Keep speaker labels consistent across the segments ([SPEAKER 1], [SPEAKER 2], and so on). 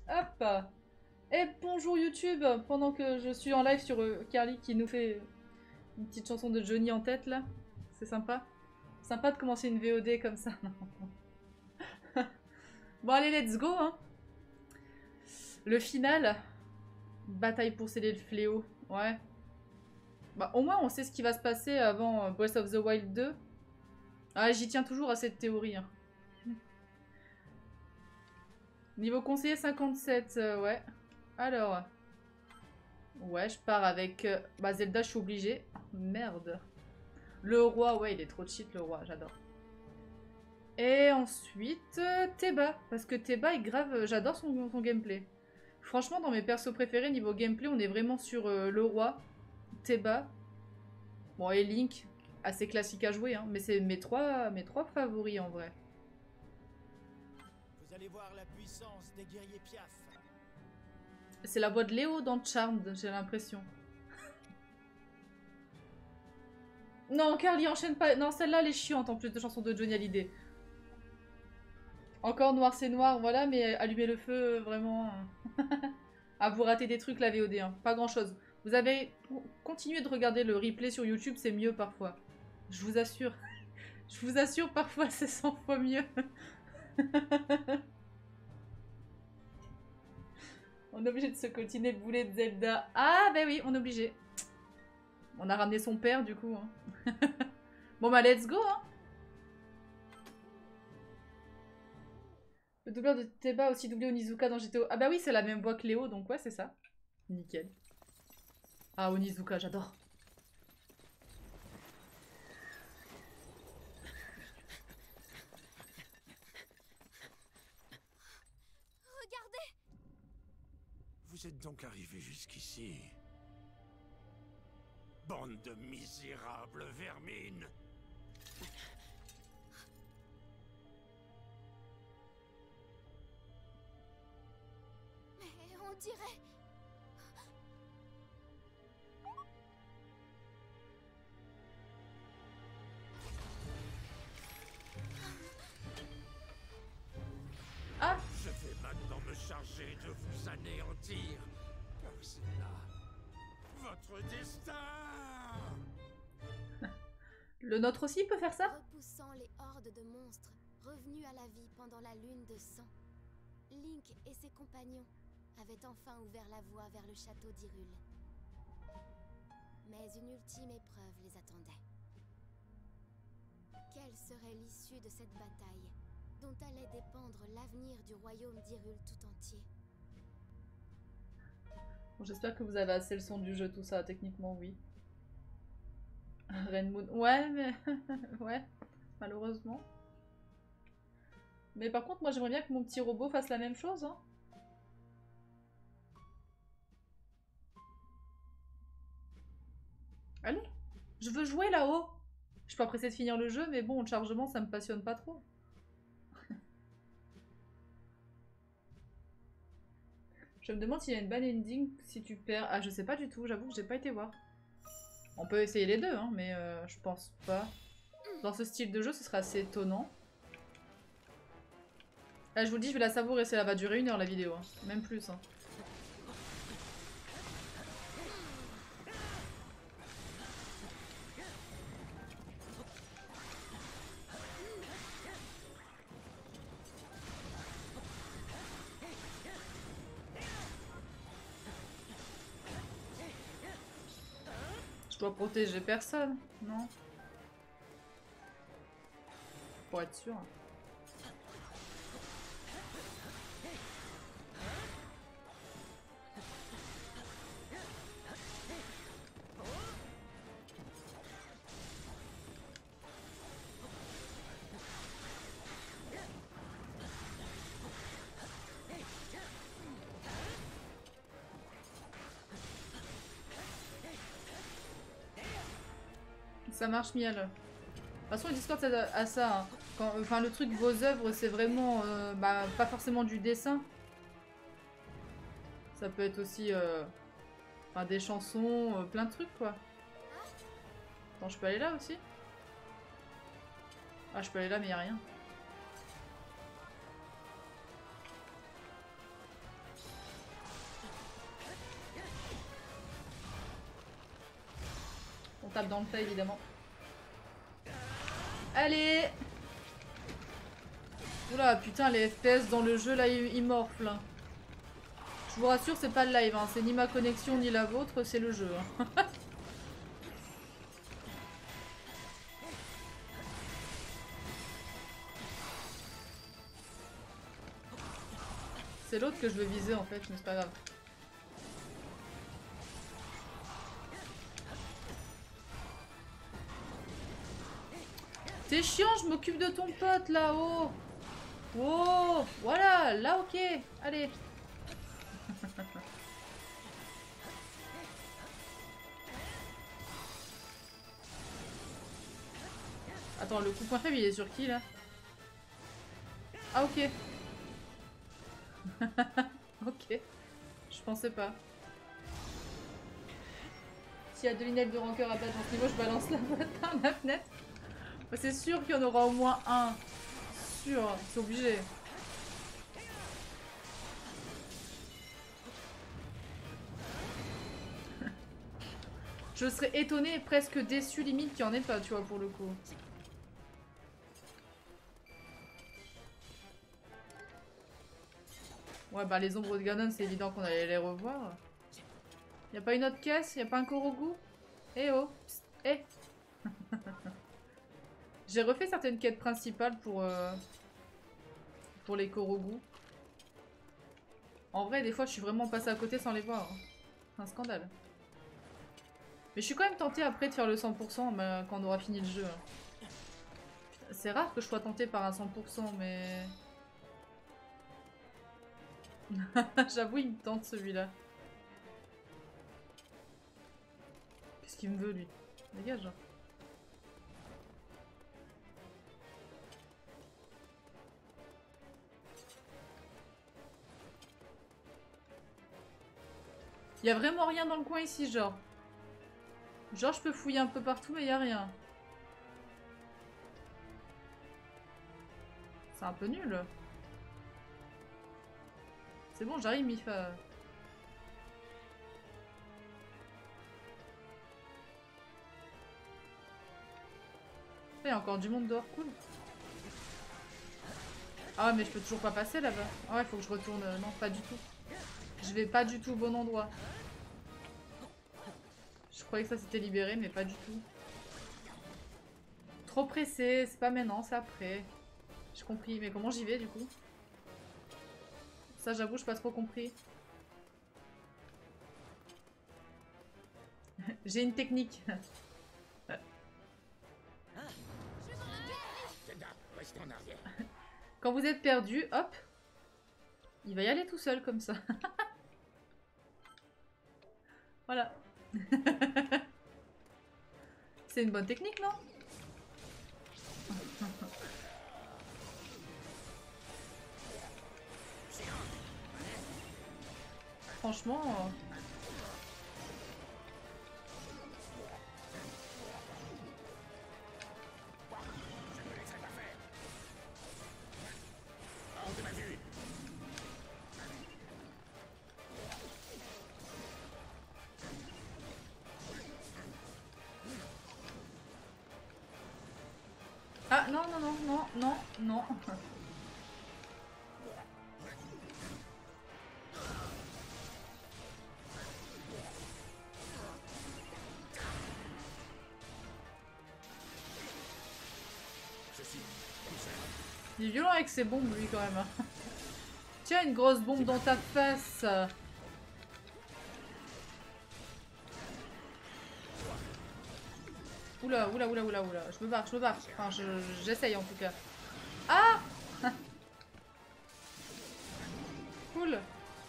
[SPEAKER 1] Hop. Et bonjour YouTube, pendant que je suis en live sur Carly qui nous fait une petite chanson de Johnny en tête là. C'est sympa. Sympa de commencer une VOD comme ça. Bon allez, let's go hein. Le final. Bataille pour sceller le fléau. Ouais. Bah au moins on sait ce qui va se passer avant Breath of the Wild 2. Ah, j'y tiens toujours à cette théorie. Hein. Niveau conseiller 57, ouais. Alors. Ouais, je pars avec... bah Zelda, je suis obligée. Merde. Le roi, ouais, il est trop cheat le roi, j'adore. Et ensuite, Teba. Parce que Teba est grave... j'adore son gameplay. Franchement, dans mes persos préférés, niveau gameplay, on est vraiment sur le roi, Teba. Bon, et Link, assez classique à jouer, hein. Mais c'est mes trois favoris en vrai.
[SPEAKER 2] Vous allez voir la puissance des guerriers Piaf.
[SPEAKER 1] C'est la voix de Léo dans Charmed, j'ai l'impression. Non, Carly, enchaîne pas. Non, celle-là, elle est chiante en plus de chansons de Johnny Hallyday. Encore Noir c'est Noir, voilà, mais allumer le feu, vraiment... Ah, vous ratez des trucs, la VOD, hein. Pas grand-chose. Vous avez continué de regarder le replay sur YouTube, c'est mieux parfois. Je vous assure. Je vous assure, parfois, c'est 100 fois mieux. On est obligé de se coltiner le boulet de Zelda. Ah, ben oui, on est obligé. On a ramené son père, du coup. Hein. Bon, bah, let's go, hein. Le doubleur de Teba a aussi doublé Onizuka dans GTO. Ah bah oui, c'est la même voix que Léo, donc ouais, c'est ça. Nickel. Ah, Onizuka, j'adore.
[SPEAKER 3] Regardez!
[SPEAKER 2] Vous êtes donc arrivé jusqu'ici. Bande de misérables vermines.
[SPEAKER 3] Mais on dirait...
[SPEAKER 1] Ah,
[SPEAKER 2] Je vais maintenant me charger de vous anéantir. Car c'est là votre destin.
[SPEAKER 1] le nôtre aussi peut faire ça?
[SPEAKER 3] Repoussant les hordes de monstres revenus à la vie pendant la lune de sang, Link et ses compagnons avaient enfin ouvert la voie vers le château d'Hyrule. Mais une ultime épreuve les attendait. Quelle serait l'issue de cette bataille, dont allait dépendre l'avenir du royaume d'Hyrule tout entier?
[SPEAKER 1] Bon, j'espère que vous avez assez le son du jeu, tout ça, techniquement, oui. Rain Moon, ouais, mais... ouais, malheureusement. Mais par contre, moi, j'aimerais bien que mon petit robot fasse la même chose, hein. Allez, je veux jouer là-haut. Je suis pas pressée de finir le jeu, mais bon, le chargement, ça me passionne pas trop. Je me demande s'il y a une bad ending si tu perds. Ah, je sais pas du tout, j'avoue que j'ai pas été voir. On peut essayer les deux, hein, mais je pense pas. Dans ce style de jeu, ce serait assez étonnant. Là, je vous le dis, je vais la savourer, ça va durer 1 heure la vidéo, hein. Même plus. Hein. Je dois protéger personne, non? Pour être sûr. Ça marche miel. De toute façon, le Discord c'est à ça. Hein. Enfin, le truc, vos œuvres, c'est vraiment bah, pas forcément du dessin. Ça peut être aussi enfin, des chansons, plein de trucs quoi. Attends, je peux aller là aussi? Ah, je peux aller là, mais y a rien. tape dans le tas évidemment. Allez! Oula, putain, les FPS dans le jeu là, ils morflent. Je vous rassure, c'est pas le live, hein. C'est ni ma connexion ni la vôtre, c'est le jeu. Hein. C'est l'autre que je veux viser en fait, mais c'est pas grave. T'es chiant, je m'occupe de ton pote là-haut. Oh, voilà, là ok, allez. Attends, le coup point faible il est sur qui là? Ah ok. Ok, je pensais pas. S'il y a 2 lunettes de rancœur à battre dans ce niveau, je balance la boîte par la fenêtre. C'est sûr qu'il y en aura au moins un. Sûr, c'est obligé. Je serais étonnée, presque déçue limite qu'il n'y en ait pas, tu vois, pour le coup. Ouais, bah les ombres de Ganon, c'est évident qu'on allait les revoir. Y a pas une autre caisse? Y a pas un Korogu? Eh oh! Psst, eh! J'ai refait certaines quêtes principales pour les Korogu. En vrai, des fois, je suis vraiment passée à côté sans les voir. C'est un scandale. Mais je suis quand même tentée après de faire le 100% quand on aura fini le jeu. C'est rare que je sois tentée par un 100%, mais... J'avoue, il me tente celui-là. Qu'est-ce qu'il me veut, lui? Dégage. Il y a vraiment rien dans le coin ici, genre. Genre, je peux fouiller un peu partout, mais il y a rien. C'est un peu nul. C'est bon, j'arrive, Mifa. Il y a encore du monde dehors, cool. Ah, mais je peux toujours pas passer là-bas. Ah ouais, faut que je retourne. Non, pas du tout. Je vais pas du tout au bon endroit. Je croyais que ça s'était libéré, mais pas du tout. Trop pressé, c'est pas maintenant, c'est après. J'ai compris, mais comment j'y vais du coup? Ça, j'avoue, j'ai pas trop compris. J'ai une technique. Quand vous êtes perdu, hop, il va y aller tout seul comme ça. Voilà. C'est une bonne technique, non? Franchement... Ah non, non, non, non, non, non. Il est violent avec ses bombes, lui, quand même. Tiens, une grosse bombe dans ta face. Oula, oula, oula, oula, oula. Je me barre, je me barre. Enfin, j'essaye en tout cas. Ah! Cool.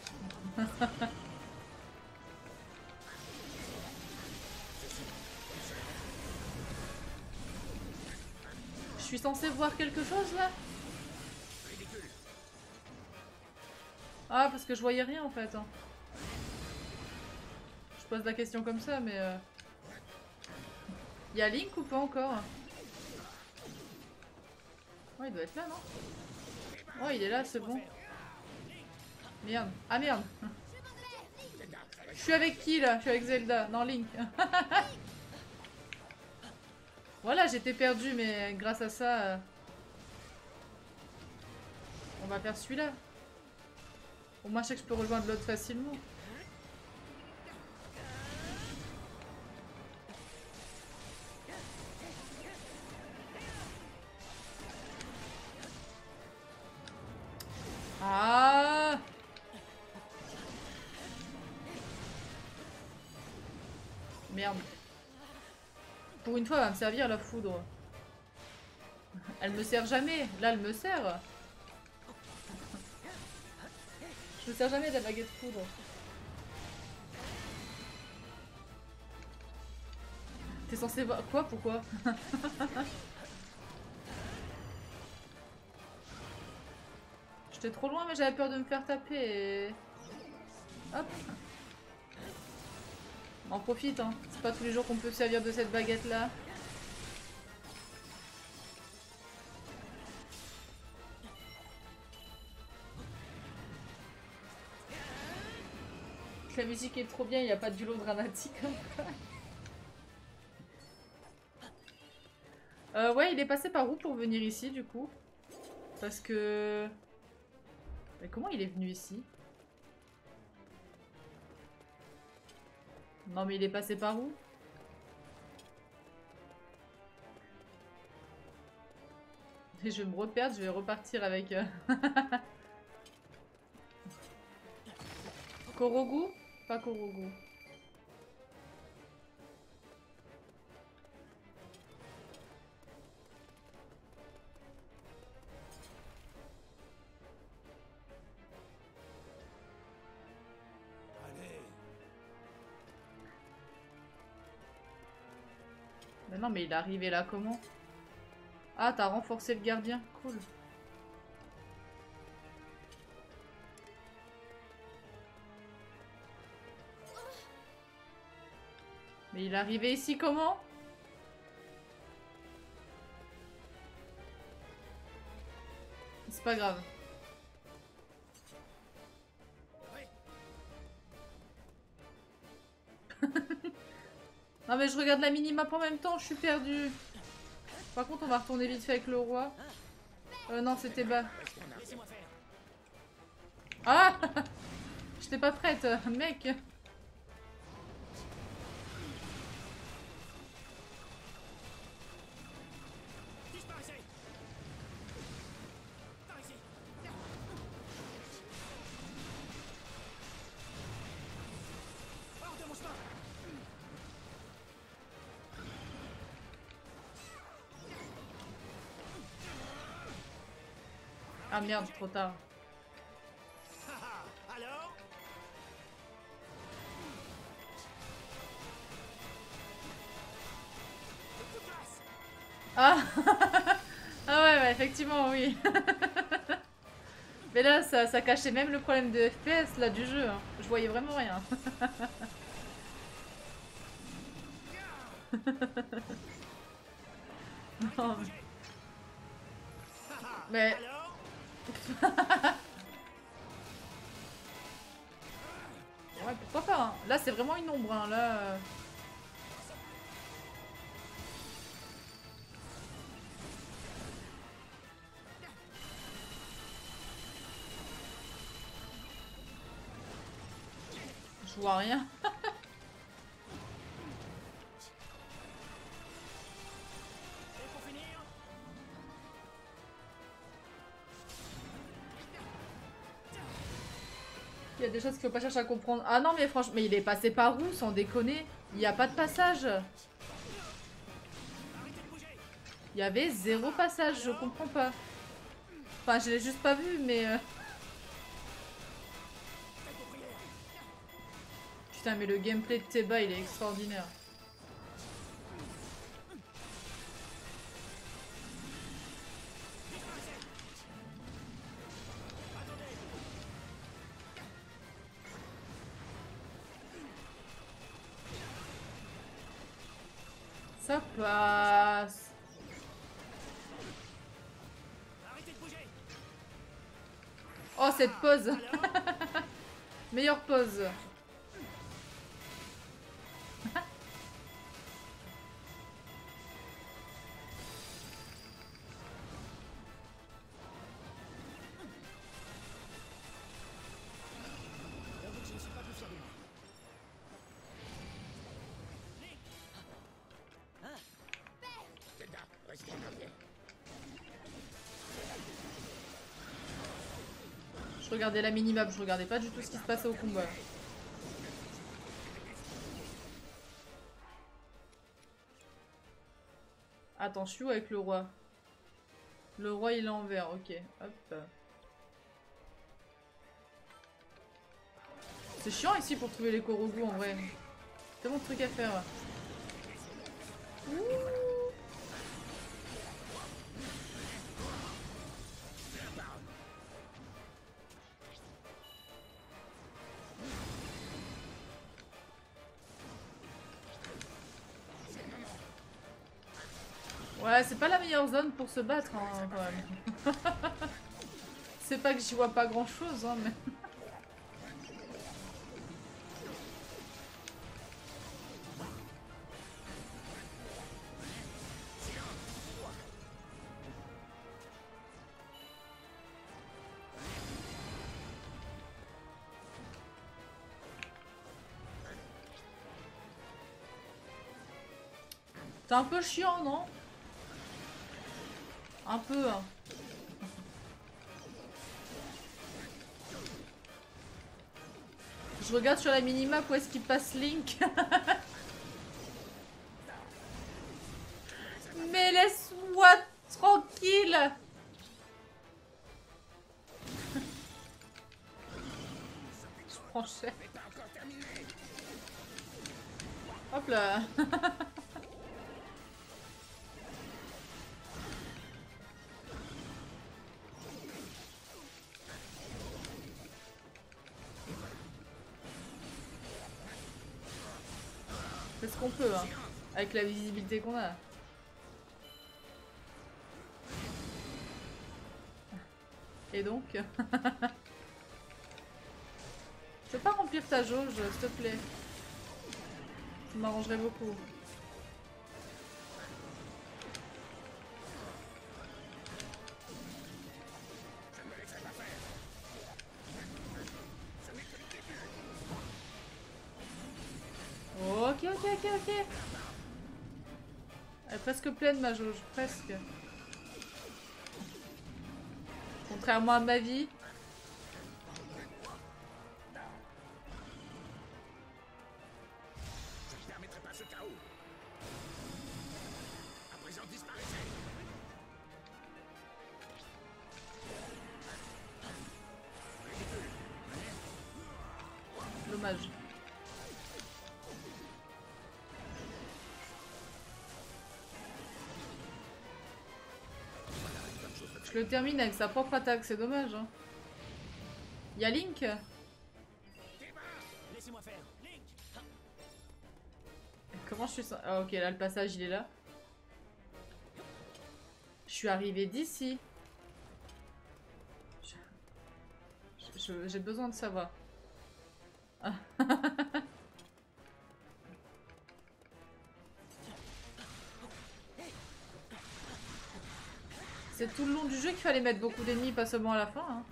[SPEAKER 1] Je suis censée voir quelque chose là? Ah, parce que je voyais rien en fait. Je pose la question comme ça, mais... Y a Link ou pas encore? Oh, il doit être là, non? Oh, il est là, c'est bon. Merde. Ah, merde. Je suis avec qui, là? Je suis avec Zelda. Non, Link. Voilà, j'étais perdue, mais grâce à ça, on va faire celui-là. Au moins, je sais que je peux rejoindre l'autre facilement. Ah! Merde. Pour une fois, elle va me servir la foudre. Elle me sert jamais. Là, elle me sert. Je me sers jamais de la baguette foudre. T'es censé voir... Quoi? Pourquoi? J'étais trop loin, mais j'avais peur de me faire taper et... Hop. On en profite, hein. C'est pas tous les jours qu'on peut se servir de cette baguette-là. La musique est trop bien, il n'y a pas de duo dramatique. Ouais, il est passé par où pour venir ici, du coup? Parce que... Mais comment il est venu ici? Non, mais il est passé par où? Et je vais me reperdre, je vais repartir avec... Korogu? Pas Korogu.
[SPEAKER 2] Allez.
[SPEAKER 1] Mais non, mais il est arrivé là comment? Ah, t'as renforcé le gardien. Cool. Mais il est arrivé ici comment? C'est pas grave. Non mais je regarde la minimap en même temps, je suis perdue. Par contre on va retourner vite fait avec le roi. Non c'était bas. Ah j'étais pas prête, mec. Ah merde, trop tard.
[SPEAKER 2] Alors?
[SPEAKER 1] Ah ah ouais, bah, effectivement, oui. Mais là, ça cachait même le problème de FPS là, du jeu. Hein. Je voyais vraiment rien. Non, mais... Ouais, pourquoi pas. Hein. Là, c'est vraiment une ombre. Hein. Là... Je vois rien. Il y a des choses qu'il faut pas chercher à comprendre. Ah non, mais franchement, mais il est passé par où, sans déconner? Il n'y a pas de passage. Il y avait 0 passage, je comprends pas. Enfin, je l'ai juste pas vu, mais... Putain, mais le gameplay de Teba, il est extraordinaire. Ça passe. Oh, cette pause. Meilleure pause. regardais la minimap, je regardais pas du tout ce qui se passait au combat. Attends, je suis où avec le roi? Le roi il est en vert, ok. Hop. C'est chiant ici pour trouver les Korogu en vrai. Tellement de trucs à faire. Ouh. Ouais, c'est pas la meilleure zone pour se battre, hein, quand même. C'est pas que j'y vois pas grand chose, hein, mais... C'est un peu chiant, non? Un peu, hein. Je regarde sur la minimap où est-ce qu'il passe Link. Mais laisse-moi tranquille. Je prends cher. Hop là. C'est ce qu'on peut, hein, avec la visibilité qu'on a. Et donc je peux pas remplir ta jauge, s'il te plaît. Ça m'arrangerait beaucoup. Ok, ok, ok, ok. Elle est presque pleine ma jauge, presque. Contrairement à ma vie.
[SPEAKER 2] Je ne permettrai pas ce chaos. À présent, disparaissez.
[SPEAKER 1] Dommage. Je le termine avec sa propre attaque, c'est dommage. Hein. Y'a Link?
[SPEAKER 2] Laissez-moi faire. Link.
[SPEAKER 1] Comment je suis... Ah ok, là le passage il est là. Je suis arrivée d'ici. J'ai besoin de savoir. Ah. C'est tout le long du jeu qu'il fallait mettre beaucoup d'ennemis, pas seulement à la fin. Hein.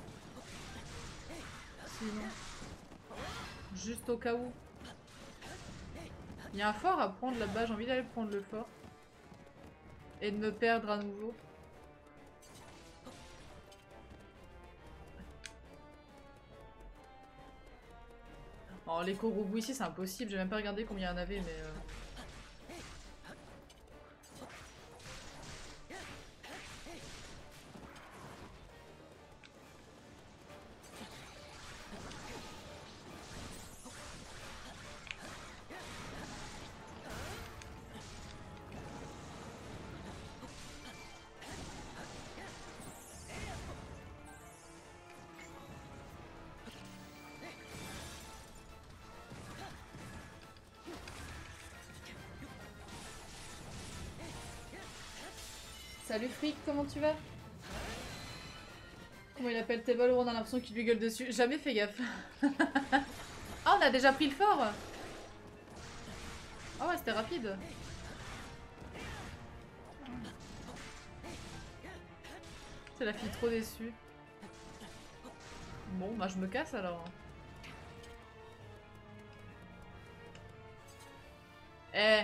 [SPEAKER 1] Sinon. Juste au cas où. Il y a un fort à prendre là-bas, j'ai envie d'aller prendre le fort. Et de me perdre à nouveau. Oh, les Korogu ici c'est impossible, j'ai même pas regardé combien il y en avait mais... Salut Frick, comment tu vas? Comment il appelle Table, on a l'impression qu'il lui gueule dessus. Jamais fait gaffe. Ah, on a déjà pris le fort. Ah ouais, c'était rapide. C'est la fille trop déçue. Bon, bah je me casse alors. Eh.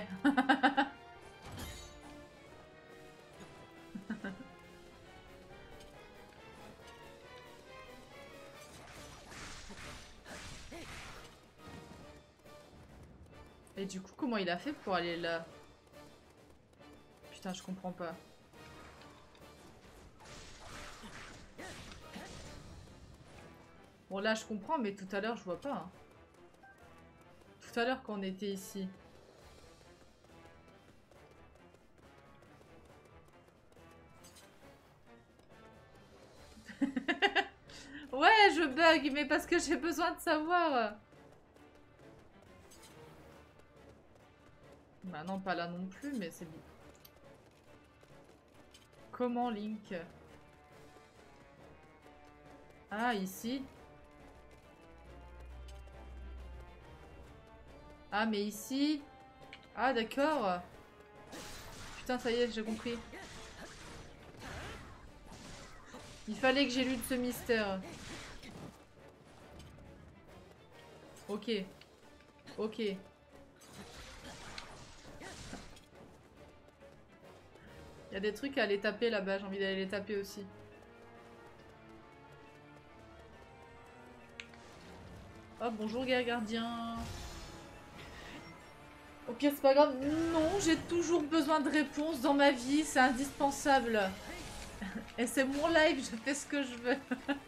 [SPEAKER 1] Et du coup, comment il a fait pour aller là? Putain, je comprends pas. Bon, là, je comprends, mais tout à l'heure, je vois pas. Hein. Tout à l'heure, quand on était ici. Ouais, je bug, mais parce que j'ai besoin de savoir. Bah non, pas là non plus, mais c'est bien. Comment Link? Ah, ici. Ah, mais ici. Ah, d'accord. Putain, ça y est, j'ai compris. Il fallait que j'élude ce mystère. Ok. Ok. Il y a des trucs à aller taper là-bas, j'ai envie d'aller les taper aussi. Oh, bonjour, gardien. Au pire, c'est pas grave. Non, j'ai toujours besoin de réponses dans ma vie, c'est indispensable. Et c'est mon live, je fais ce que je veux.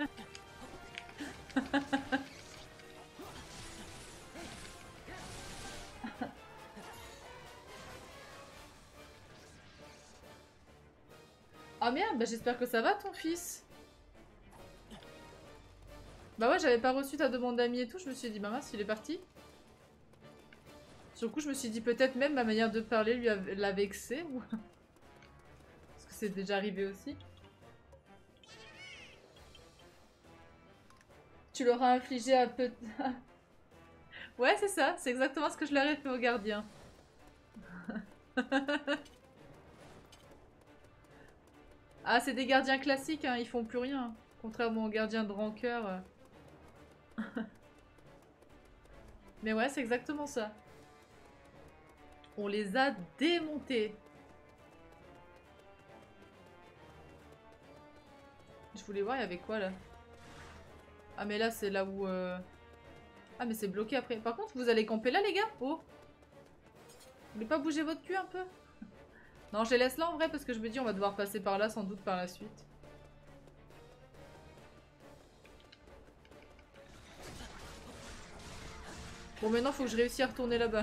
[SPEAKER 1] Ah merde, bah j'espère que ça va ton fils. Bah ouais, j'avais pas reçu ta demande d'amis et tout, je me suis dit, bah mince, il est parti. Sur le coup, je me suis dit peut-être même ma manière de parler l'a vexé. Ou... Parce que c'est déjà arrivé aussi. Tu leur as infligé un peu... Ouais, c'est ça, c'est exactement ce que je leur ai fait au gardien. Ah, c'est des gardiens classiques, hein, ils font plus rien. Contrairement aux gardiens de rancœur. Mais ouais, c'est exactement ça. On les a démontés. Je voulais voir, il y avait quoi là? Ah, mais là, c'est là où... Ah, mais c'est bloqué après. Par contre, vous allez camper là, les gars? Oh! Vous voulez pas bouger votre cul un peu? Non, je les laisse là en vrai parce que je me dis on va devoir passer par là sans doute par la suite. Bon, maintenant, faut que je réussisse à retourner là-bas.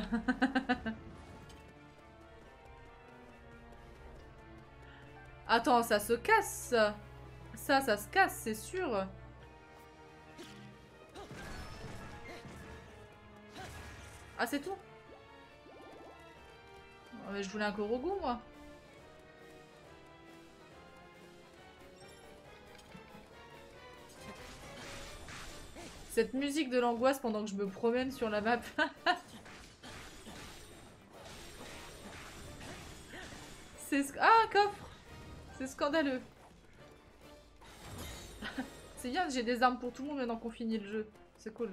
[SPEAKER 1] Attends, ça se casse. Ça se casse, c'est sûr. Ah, c'est tout? Oh, mais je voulais un Korogu, moi. Cette musique de l'angoisse pendant que je me promène sur la map. Ah, un coffre! C'est scandaleux. C'est bien, j'ai des armes pour tout le monde maintenant qu'on finit le jeu. C'est cool.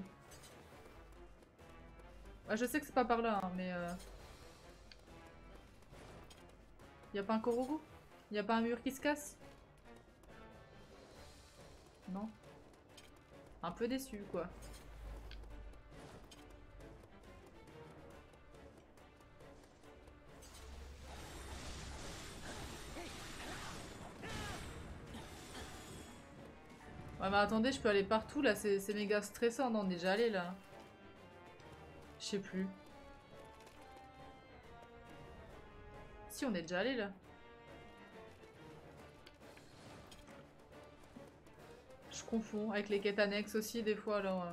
[SPEAKER 1] Ah, je sais que c'est pas par là, hein, mais... Y a pas un Korogu? Y a pas un mur qui se casse? Non. Un peu déçu, quoi. Ouais, mais attendez, je peux aller partout, là. C'est méga stressant. Non, on est déjà allé, là. Je sais plus. Si, on est déjà allé, là. Je confonds avec les quêtes annexes aussi, des fois, alors...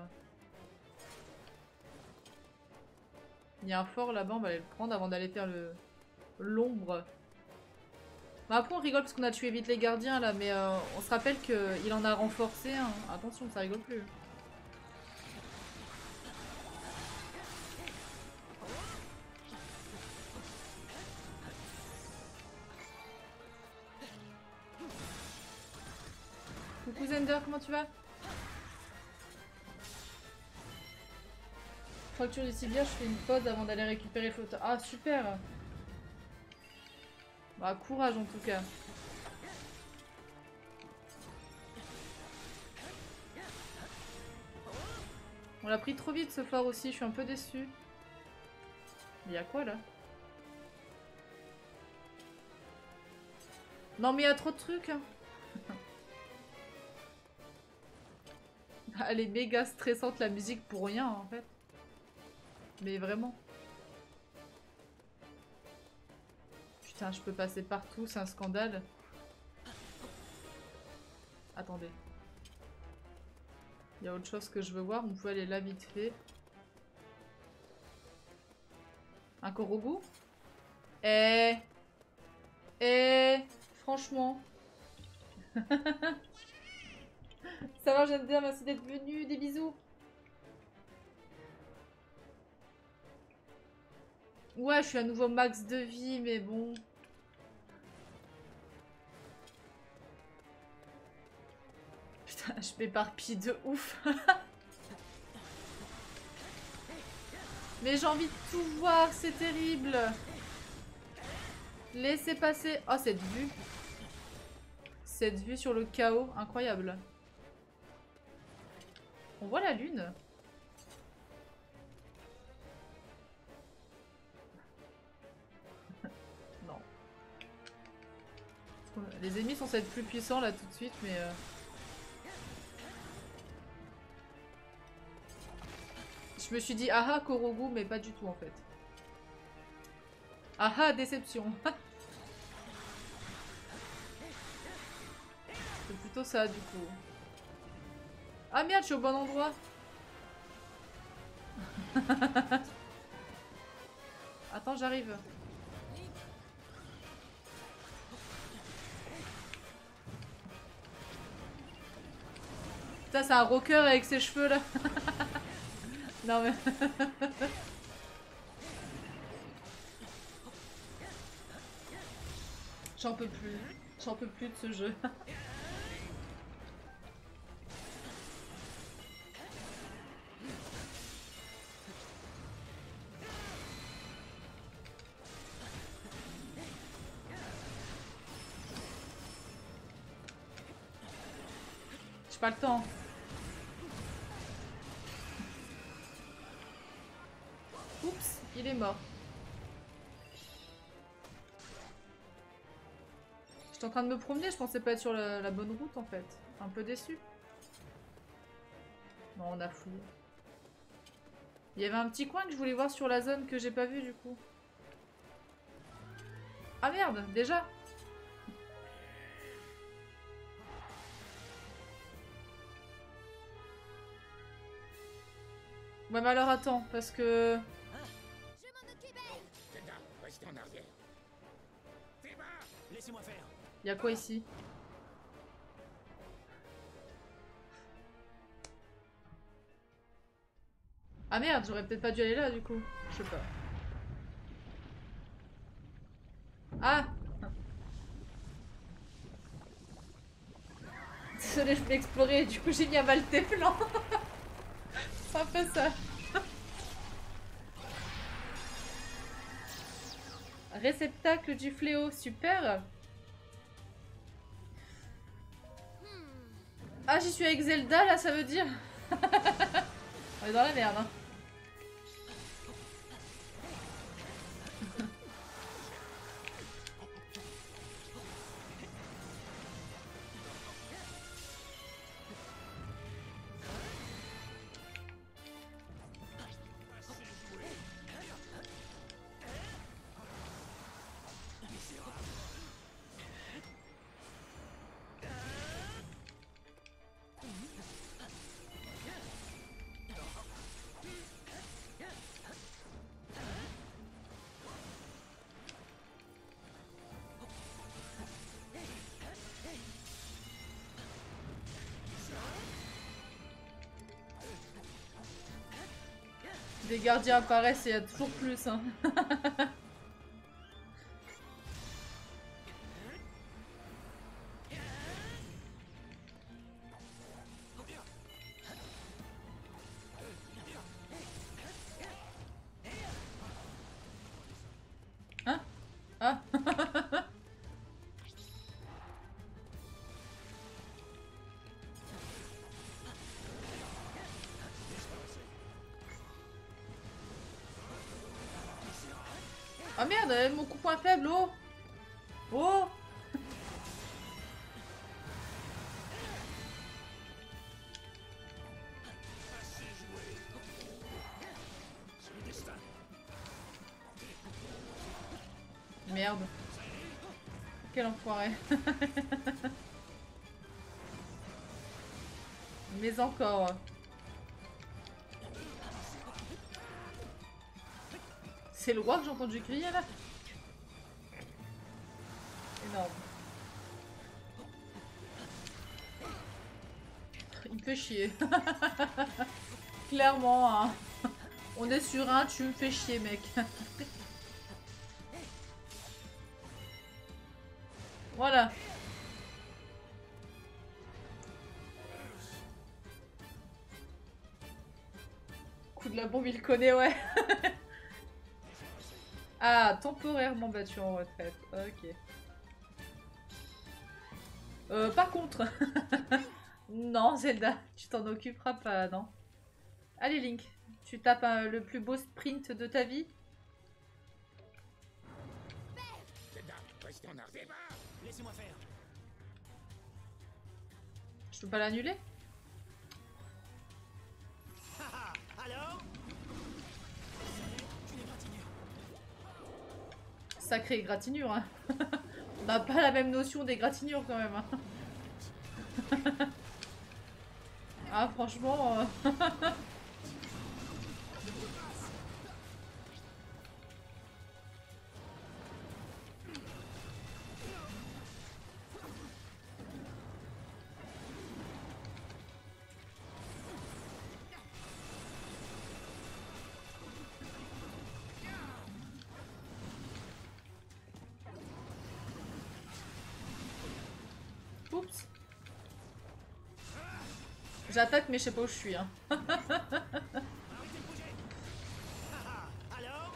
[SPEAKER 1] Il y a un fort là-bas, on va aller le prendre avant d'aller faire l'ombre. Bah après, on rigole parce qu'on a tué vite les gardiens, là, mais on se rappelle qu'il en a renforcé un. Attention, ça rigole plus. Coucou Zender, comment tu vas? Fracture du tibia, je fais une pause avant d'aller récupérer le flotteur. Ah, super! Bah, courage en tout cas. On l'a pris trop vite ce fort aussi, je suis un peu déçue. Il y a quoi là? Non mais il y a trop de trucs. Hein. Elle est méga stressante la musique pour rien en fait. Mais vraiment. Putain, je peux passer partout, c'est un scandale. Attendez. Il y a autre chose que je veux voir, on peut aller là vite fait. Un Korogu? Franchement. Ça va, j'aime bien, merci d'être venu, des bisous. Ouais, je suis à nouveau max de vie, mais bon. Putain, je m'éparpille de ouf. Mais j'ai envie de tout voir, c'est terrible. Laissez passer. Oh, cette vue. Cette vue sur le chaos, incroyable. On voit la lune. Non. Les ennemis sont censés être plus puissants là tout de suite, mais... Je me suis dit, ah Korogu, mais pas du tout en fait. Ah déception. C'est plutôt ça du coup. Ah merde, je suis au bon endroit. Attends, j'arrive. Putain, c'est un rocker avec ses cheveux là. Non mais... J'en peux plus. J'en peux plus de ce jeu. J'ai pas le temps. Oups, il est mort. J'étais en train de me promener, je pensais pas être sur la bonne route en fait. Un peu déçu. Non, on a fouillé. Il y avait un petit coin que je voulais voir sur la zone que j'ai pas vu du coup. Ah merde, déjà? Ouais mais alors attends, parce que...
[SPEAKER 2] Laissez-moi faire.
[SPEAKER 1] Y'a quoi ici? Ah merde, j'aurais peut-être pas dû aller là du coup. Je sais pas. Ah! Désolée, je voulais explorer, du coup j'ai mis à mal tes plans. C'est un peu ça. Réceptacle du fléau, super. Ah, j'y suis avec Zelda là, ça veut dire. On est dans la merde. Hein. Des gardiens apparaissent et il y a toujours plus. Hein. Hein? Ah. Ah merde, mon coup point faible, oh. Oh.
[SPEAKER 2] Assez joué. C'est le destin.
[SPEAKER 1] Merde. Quel enfoiré. Mais encore. C'est le roi que j'ai entendu crier là. Énorme. Il me fait chier. Clairement, hein. On est sur un, tu me fais chier, mec. Voilà. Coup de la bombe, il le connaît, ouais. Ah, temporairement battu en retraite. Ok. Par contre... Non, Zelda, tu t'en occuperas pas, non. Allez, Link. Tu tapes le plus beau sprint de ta vie.
[SPEAKER 2] Zelda, restez en arrière. Laissez-moi faire.
[SPEAKER 1] Je peux pas l'annuler?
[SPEAKER 2] Alors?
[SPEAKER 1] Sacré égratignure, hein. On n'a pas la même notion d'égratignure quand même. Hein. Ah, franchement... Oups. J'attaque mais je sais pas où je suis. Hein.
[SPEAKER 2] Alors?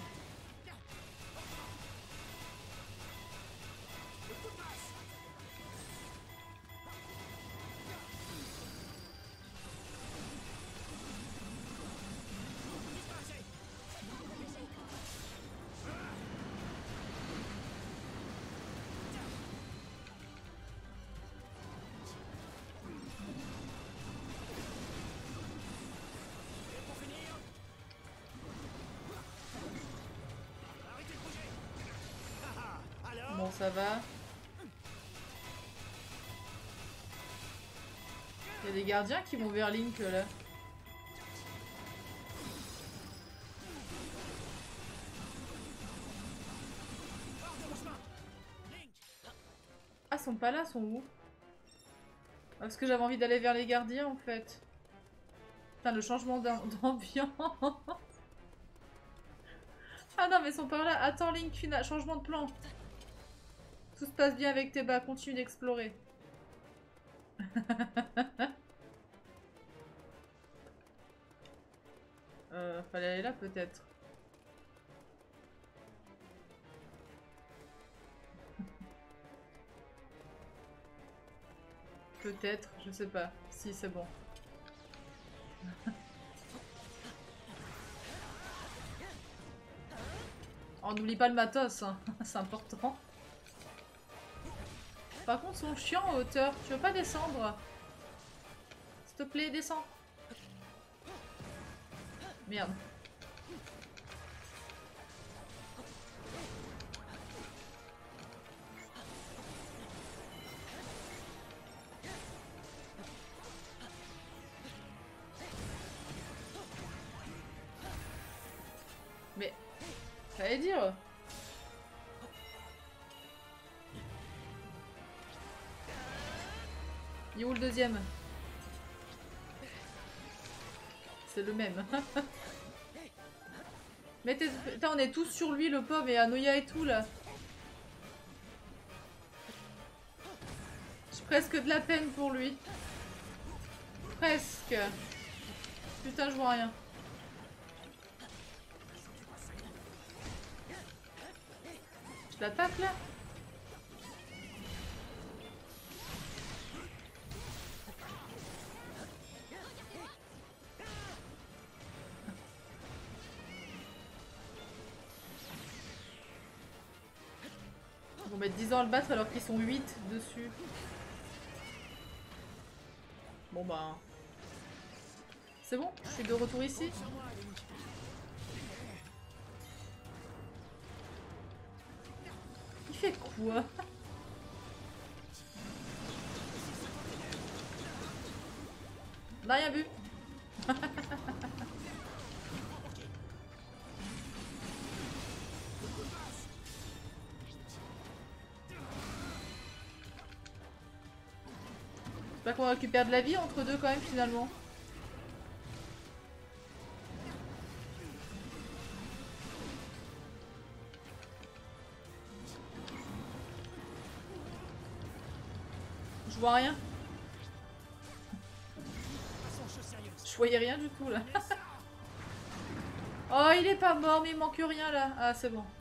[SPEAKER 1] Bon, ça va. Il y a des gardiens qui vont vers Link là. Ah, ils sont pas là, ils sont où? Ah, parce que j'avais envie d'aller vers les gardiens en fait. Putain, le changement d'ambiance. Ah non, mais ils sont par là. Attends, Link, changement de plan. Tout se passe bien avec tes bas, continue d'explorer. Fallait aller là peut-être. Peut-être, je sais pas. Si, c'est bon. On n'oublie pas le matos, hein. C'est important. Par contre, ils sont chiants en hauteur. Tu veux pas descendre? S'il te plaît, descends. Merde. Mais... Fallait dire. Il est où le deuxième? C'est le même. Mais on est tous sur lui, le pauvre, et Anoya et tout, là. J'ai presque de la peine pour lui. Presque. Putain, je vois rien. Je l'attaque, là? vont mettre 10 ans à le battre alors qu'ils sont 8 dessus. Bon bah... C'est bon, je suis de retour ici. Il fait quoi? On n'a rien vu. J'espère qu'on récupère de la vie entre deux quand même finalement. Je vois rien. Je voyais rien du tout là. Oh, il est pas mort mais il manque rien là. Ah, c'est bon.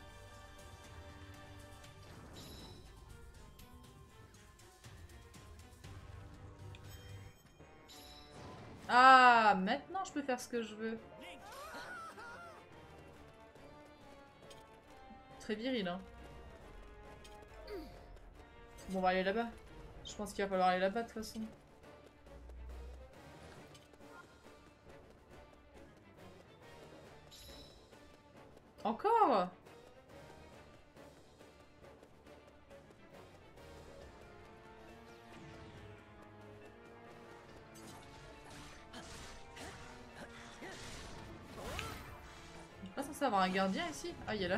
[SPEAKER 1] Ah, maintenant je peux faire ce que je veux. Très viril, hein. Bon, on va aller là-bas. Je pense qu'il va falloir aller là-bas de toute façon. Encore? On est pas censé avoir un gardien ici? Ah, il est là.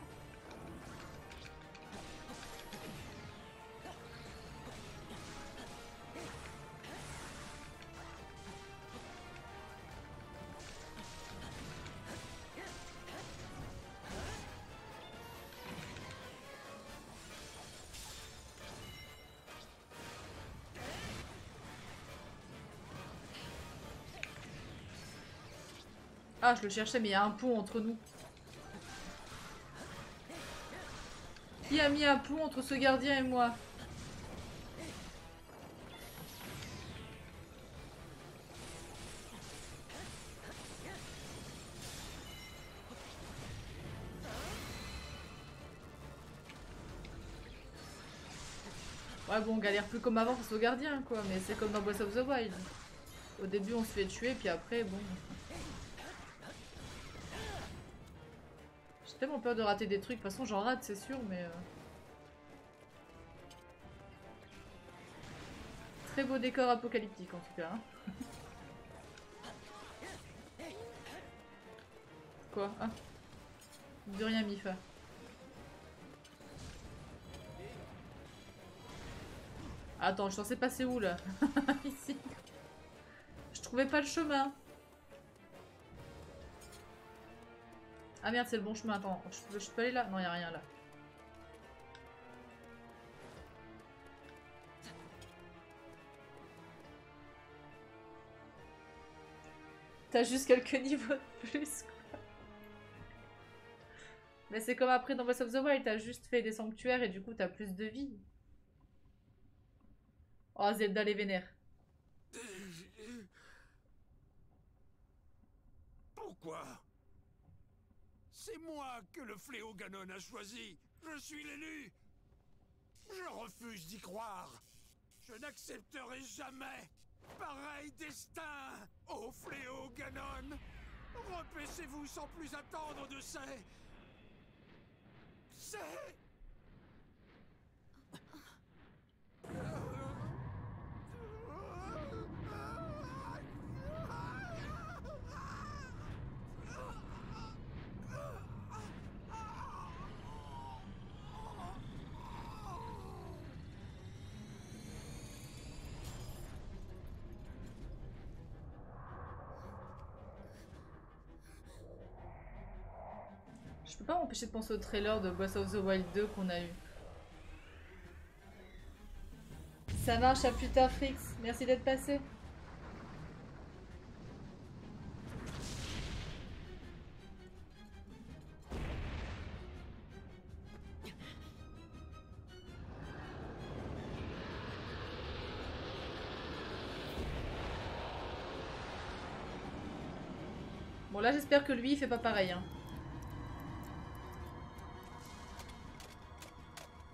[SPEAKER 1] Ah, je le cherchais, mais il y a un pont entre nous. Qui a mis un pont entre ce gardien et moi? Ouais, bon, on galère plus comme avant face au gardien, quoi. Mais c'est comme dans Breath of the Wild. Au début, on se fait tuer, puis après, bon... J'ai tellement peur de rater des trucs. De toute façon, j'en rate, c'est sûr, mais... Très beau décor apocalyptique, en tout cas. Hein. Quoi? Ah. De rien, Mifa. Attends, je suis censée passer où, là? Ici. Je trouvais pas le chemin. Ah merde, c'est le bon chemin. Attends, je peux aller là? Non, y a rien là. T'as juste quelques niveaux de plus, quoi. Mais c'est comme après dans Breath of the Wild, t'as juste fait des sanctuaires et du coup t'as plus de vie. Oh, Zelda les vénère.
[SPEAKER 2] Pourquoi? C'est moi que le fléau Ganon a choisi. Je suis l'élu. Je refuse d'y croire. Je n'accepterai jamais pareil destin. Ô fléau Ganon, repaissez-vous sans plus attendre de ces...
[SPEAKER 1] Je peux pas m'empêcher de penser au trailer de Breath of the Wild 2 qu'on a eu. Ça marche, à plus tard, Frix. Merci d'être passé. Bon, là, j'espère que lui, il fait pas pareil, hein.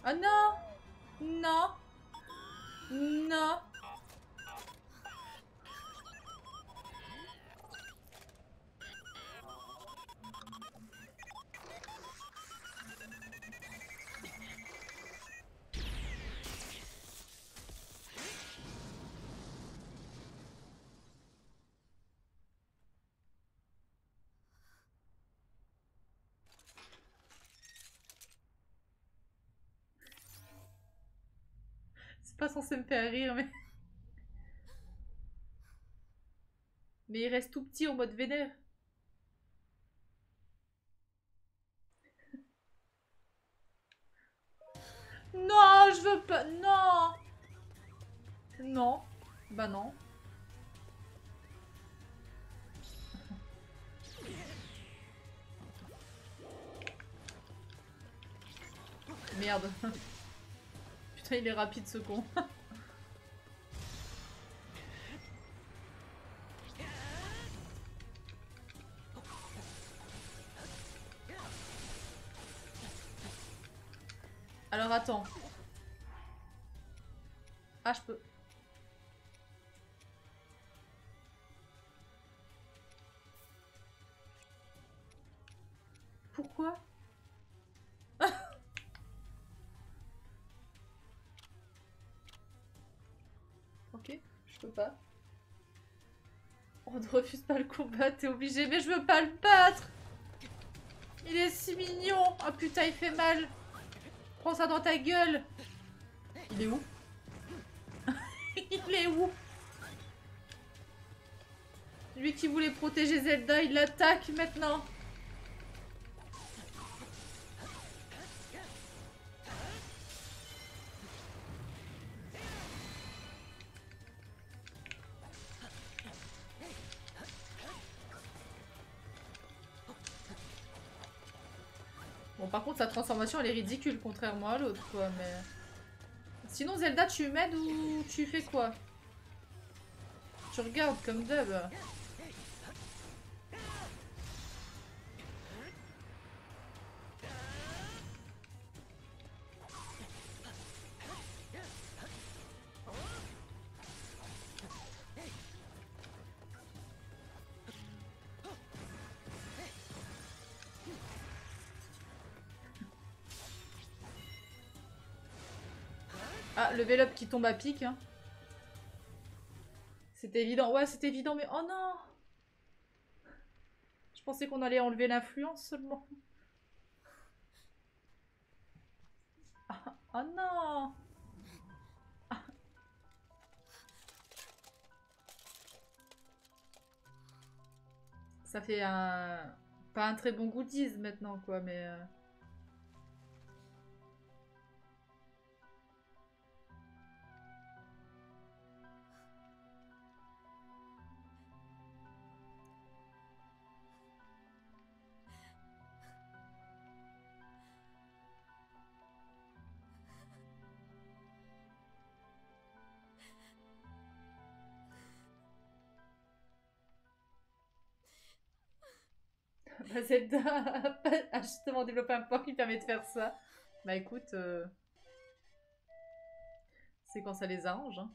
[SPEAKER 1] Ah non! Non! Non! C'est pas censé me faire rire, mais... Mais il reste tout petit en mode vénère. Non, je veux pas... Non! Non. Bah non. Merde. Putain, il est rapide ce con. Alors attends. Ah, je peux... Pourquoi? Ok, je peux pas. On ne refuse pas le combat, t'es obligé. Mais je veux pas le battre. Il est si mignon. Oh putain, il fait mal. Prends ça dans ta gueule. Il est où? Il est où? Lui qui voulait protéger Zelda, il l'attaque maintenant. Bon, par contre, sa transformation, elle est ridicule, contrairement à l'autre, quoi, mais... Sinon, Zelda, tu m'aides ou tu fais quoi? Tu regardes comme d'hab. Ah, level up qui tombe à pic, hein. C'était évident. Ouais, c'était évident, mais... Oh non! Je pensais qu'on allait enlever l'influence seulement. Ah, oh non! Ça fait un... Pas un très bon goodies maintenant, quoi, mais... Bah, Zelda a justement développé un pouvoir qui permet de faire ça. Bah écoute, c'est quand ça les arrange, hein.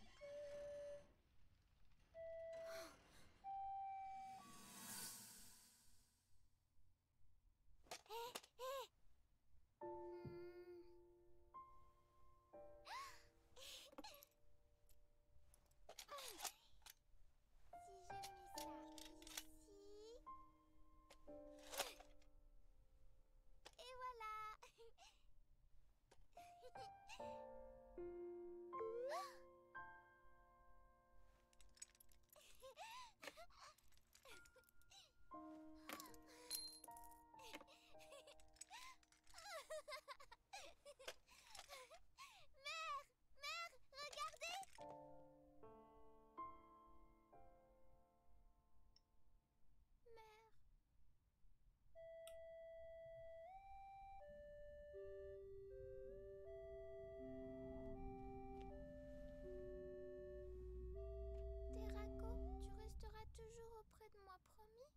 [SPEAKER 3] Terako, tu resteras toujours auprès de moi, promis?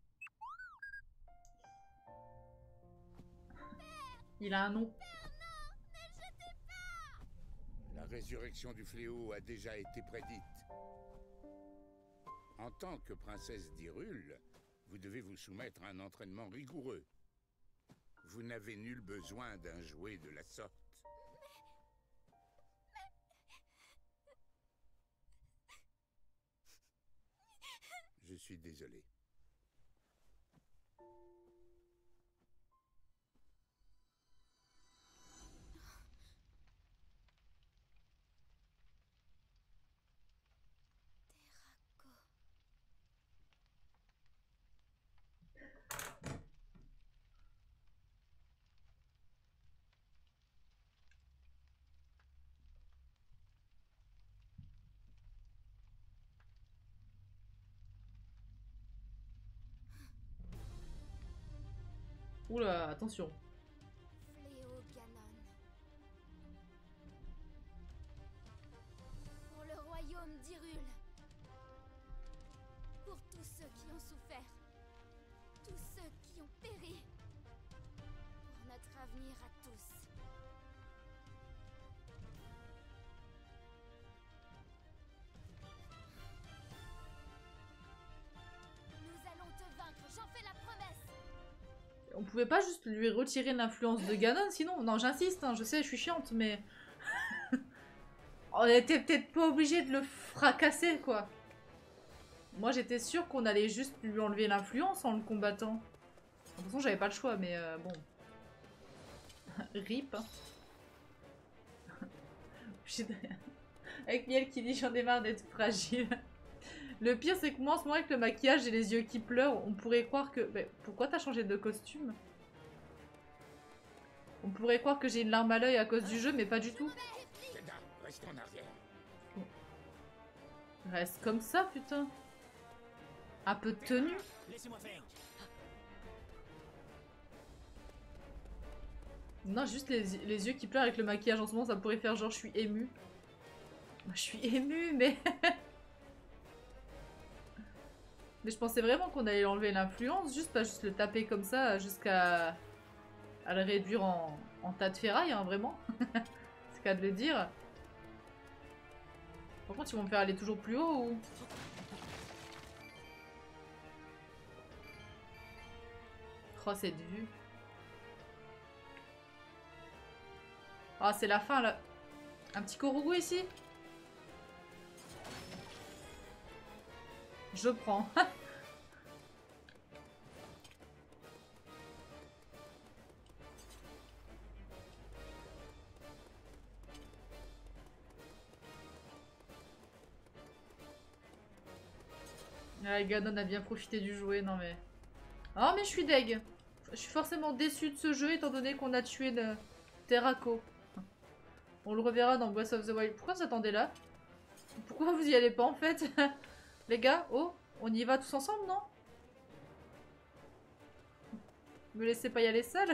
[SPEAKER 1] Il a un nom.
[SPEAKER 3] Père, non! Ne le jetez pas!
[SPEAKER 2] résurrection du fléau a déjà été prédite. En tant que princesse d'Hyrule, vous devez vous soumettre à un entraînement rigoureux. Vous n'avez nul besoin d'un jouet de la sorte. Je suis désolé.
[SPEAKER 1] Oula, attention.
[SPEAKER 3] Fléau Ganon. Pour le royaume d'Hyrule. Pour tous ceux qui ont souffert. Tous ceux qui ont péri. Pour notre avenir à tous. Nous allons te vaincre, j'en fais la promesse.
[SPEAKER 1] On pouvait pas juste lui retirer l'influence de Ganon, sinon... Non, j'insiste, hein, je sais, je suis chiante, mais... On était peut-être pas obligé de le fracasser, quoi. Moi, j'étais sûre qu'on allait juste lui enlever l'influence en le combattant. De toute façon, j'avais pas le choix, mais bon. Rip. Hein. Avec Miel qui dit j'en ai marre d'être fragile. Le pire, c'est que moi, en ce moment, avec le maquillage et les yeux qui pleurent, on pourrait croire que... Mais pourquoi t'as changé de costume? On pourrait croire que j'ai une larme à l'œil à cause du jeu, mais pas du tout.
[SPEAKER 2] Reste en arrière.
[SPEAKER 1] Reste comme ça, putain. Un peu de tenue.
[SPEAKER 4] Laissez-moi faire.
[SPEAKER 1] Non, juste les yeux qui pleurent avec le maquillage en ce moment, ça pourrait faire genre je suis émue. Je suis émue, mais... Mais je pensais vraiment qu'on allait enlever l'influence, juste pas juste le taper comme ça, jusqu'à à le réduire en tas de ferraille, hein, vraiment. C'est qu'à de le dire. Par contre, ils vont me faire aller toujours plus haut ou... Oh, cette vue. Ah, c'est la fin, là. Un petit Korugu ici. Je prends. Ah, Ganon a bien profité du jouet, non mais... Oh mais je suis deg. Je suis forcément déçue de ce jeu étant donné qu'on a tué le Terrako. On le reverra dans Breath of the Wild. Pourquoi vous attendez là? Pourquoi vous y allez pas en fait? Les gars, oh, on y va tous ensemble, non? Me laissez pas y aller seul?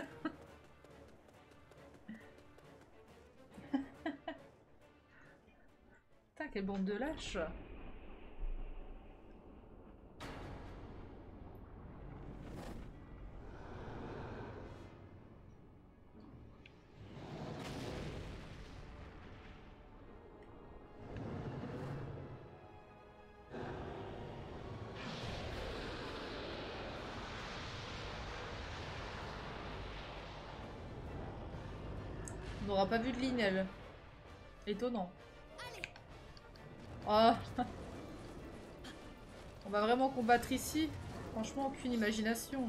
[SPEAKER 1] Putain, quelle bande de lâches! On n'aura pas vu de Linel. Étonnant. Oh. On va vraiment combattre ici. Franchement, aucune imagination.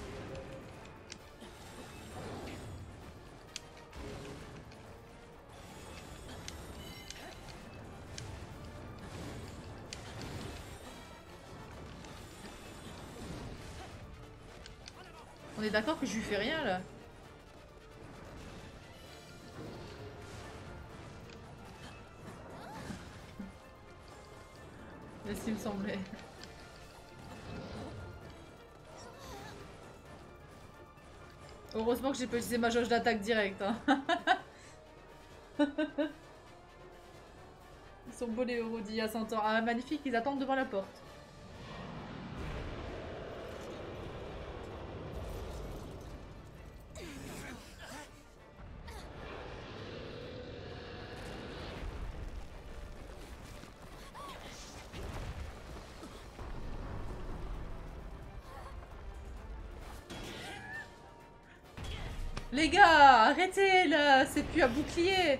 [SPEAKER 1] On est d'accord que je lui fais rien là. Ce qu'il me semblait. Heureusement que j'ai pas utilisé ma jauge d'attaque directe. Hein. Ils sont beaux les héros d'il y a 100 ans. Ah magnifique, ils attendent devant la porte. Les gars, arrêtez là, c'est plus à bouclier.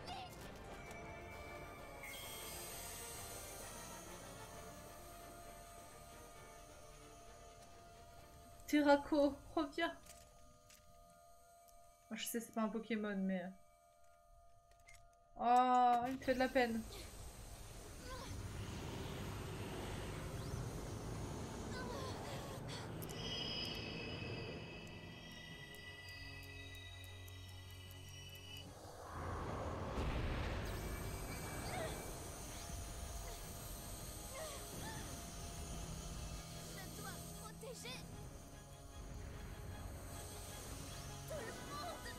[SPEAKER 1] Terako, reviens. Je sais c'est pas un Pokémon mais... Oh, il me fait de la peine.
[SPEAKER 3] Je dois protéger tout le monde.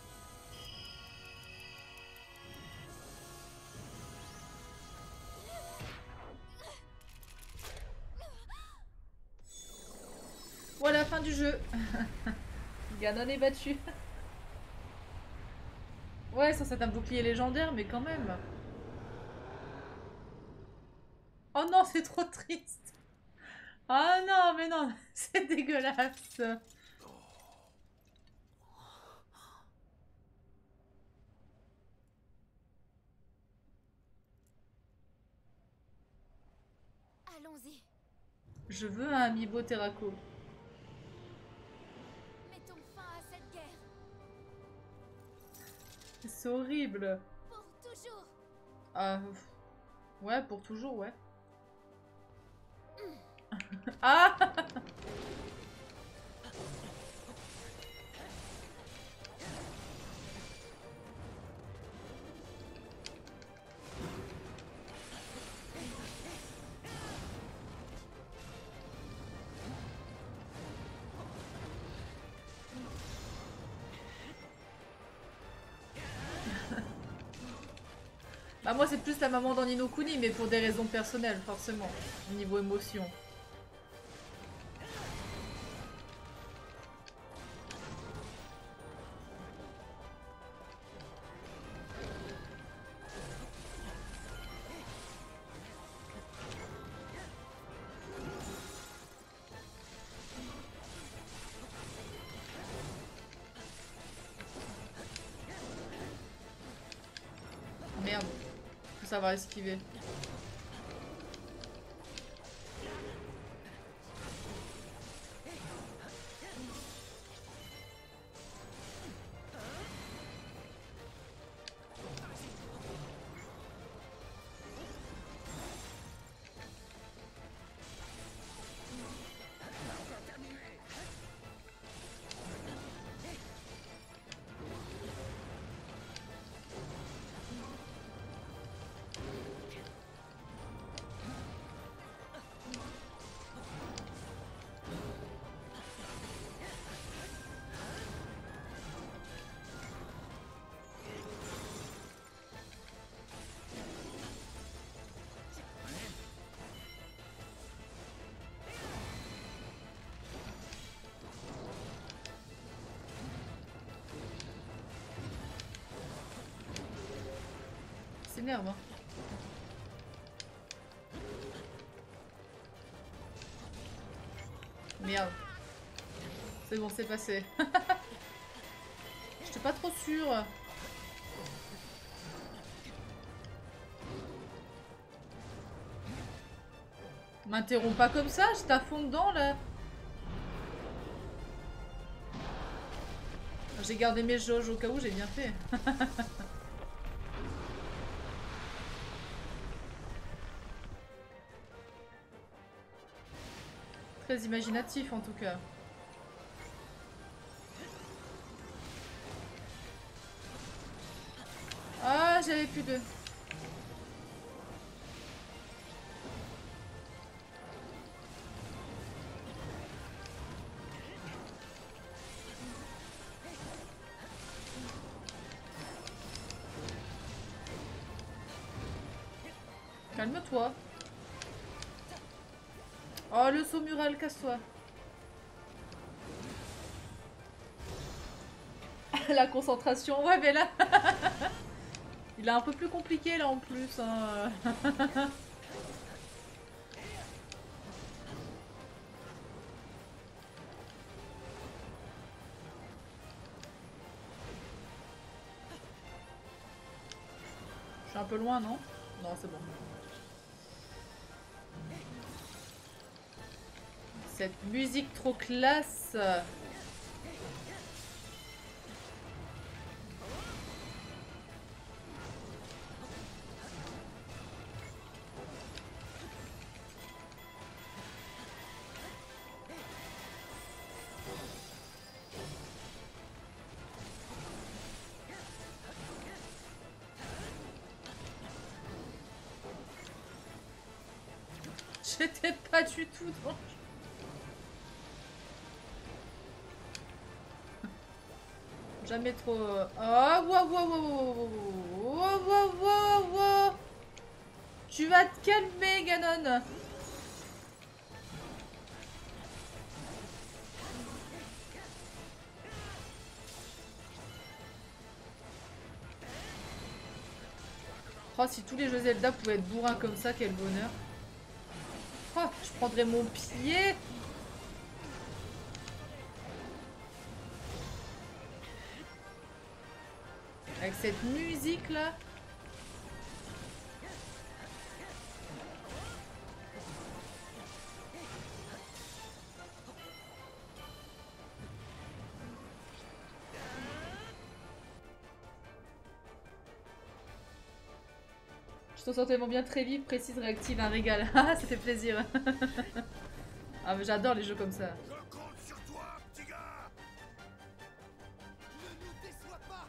[SPEAKER 1] Voilà, fin du jeu. Ganon est battu. Ouais, ça c'est un bouclier légendaire, mais quand même. Oh non, c'est trop triste. Oh non, mais non, c'est dégueulasse.
[SPEAKER 3] Allons-y.
[SPEAKER 1] Je veux un amiibo Terako.
[SPEAKER 3] Mettons fin à cette guerre.
[SPEAKER 1] C'est horrible.
[SPEAKER 3] Pour toujours.
[SPEAKER 1] Ah, ouais, pour toujours, ouais. Ah! Bah moi c'est plus la maman dans Ni no Kuni, mais pour des raisons personnelles, forcément. Niveau émotion. Merde. Faut savoir esquiver. C'est énerve, hein. Merde. C'est bon, c'est passé. J'étais pas trop sûre. M'interromps pas comme ça, j'étais à fond dedans là. J'ai gardé mes jauges au cas où, j'ai bien fait. Très imaginatif en tout cas. Ah, j'avais plus de... Calme-toi. Oh, le saut mural, casse-toi. La concentration, ouais, mais là... Il est un peu plus compliqué là en plus. Hein. suis un peu loin, non? Non, c'est bon. Cette musique trop classe. J'étais pas du tout dans... Jamais trop... Oh, wow, wow, wow, wow, wow, wow, wow, wow. Tu vas te calmer, Ganon. Oh, si tous les jeux Zelda pouvaient être bourrins comme ça, quel bonheur. Oh, je prendrais mon pied. Avec cette musique là. Je te sens tellement bien, très vif, précise, réactive, un régal. Ah, ça fait plaisir. Ah, mais j'adore les jeux comme ça.
[SPEAKER 2] Je compte sur toi, petit gars. Ne nous déçois pas.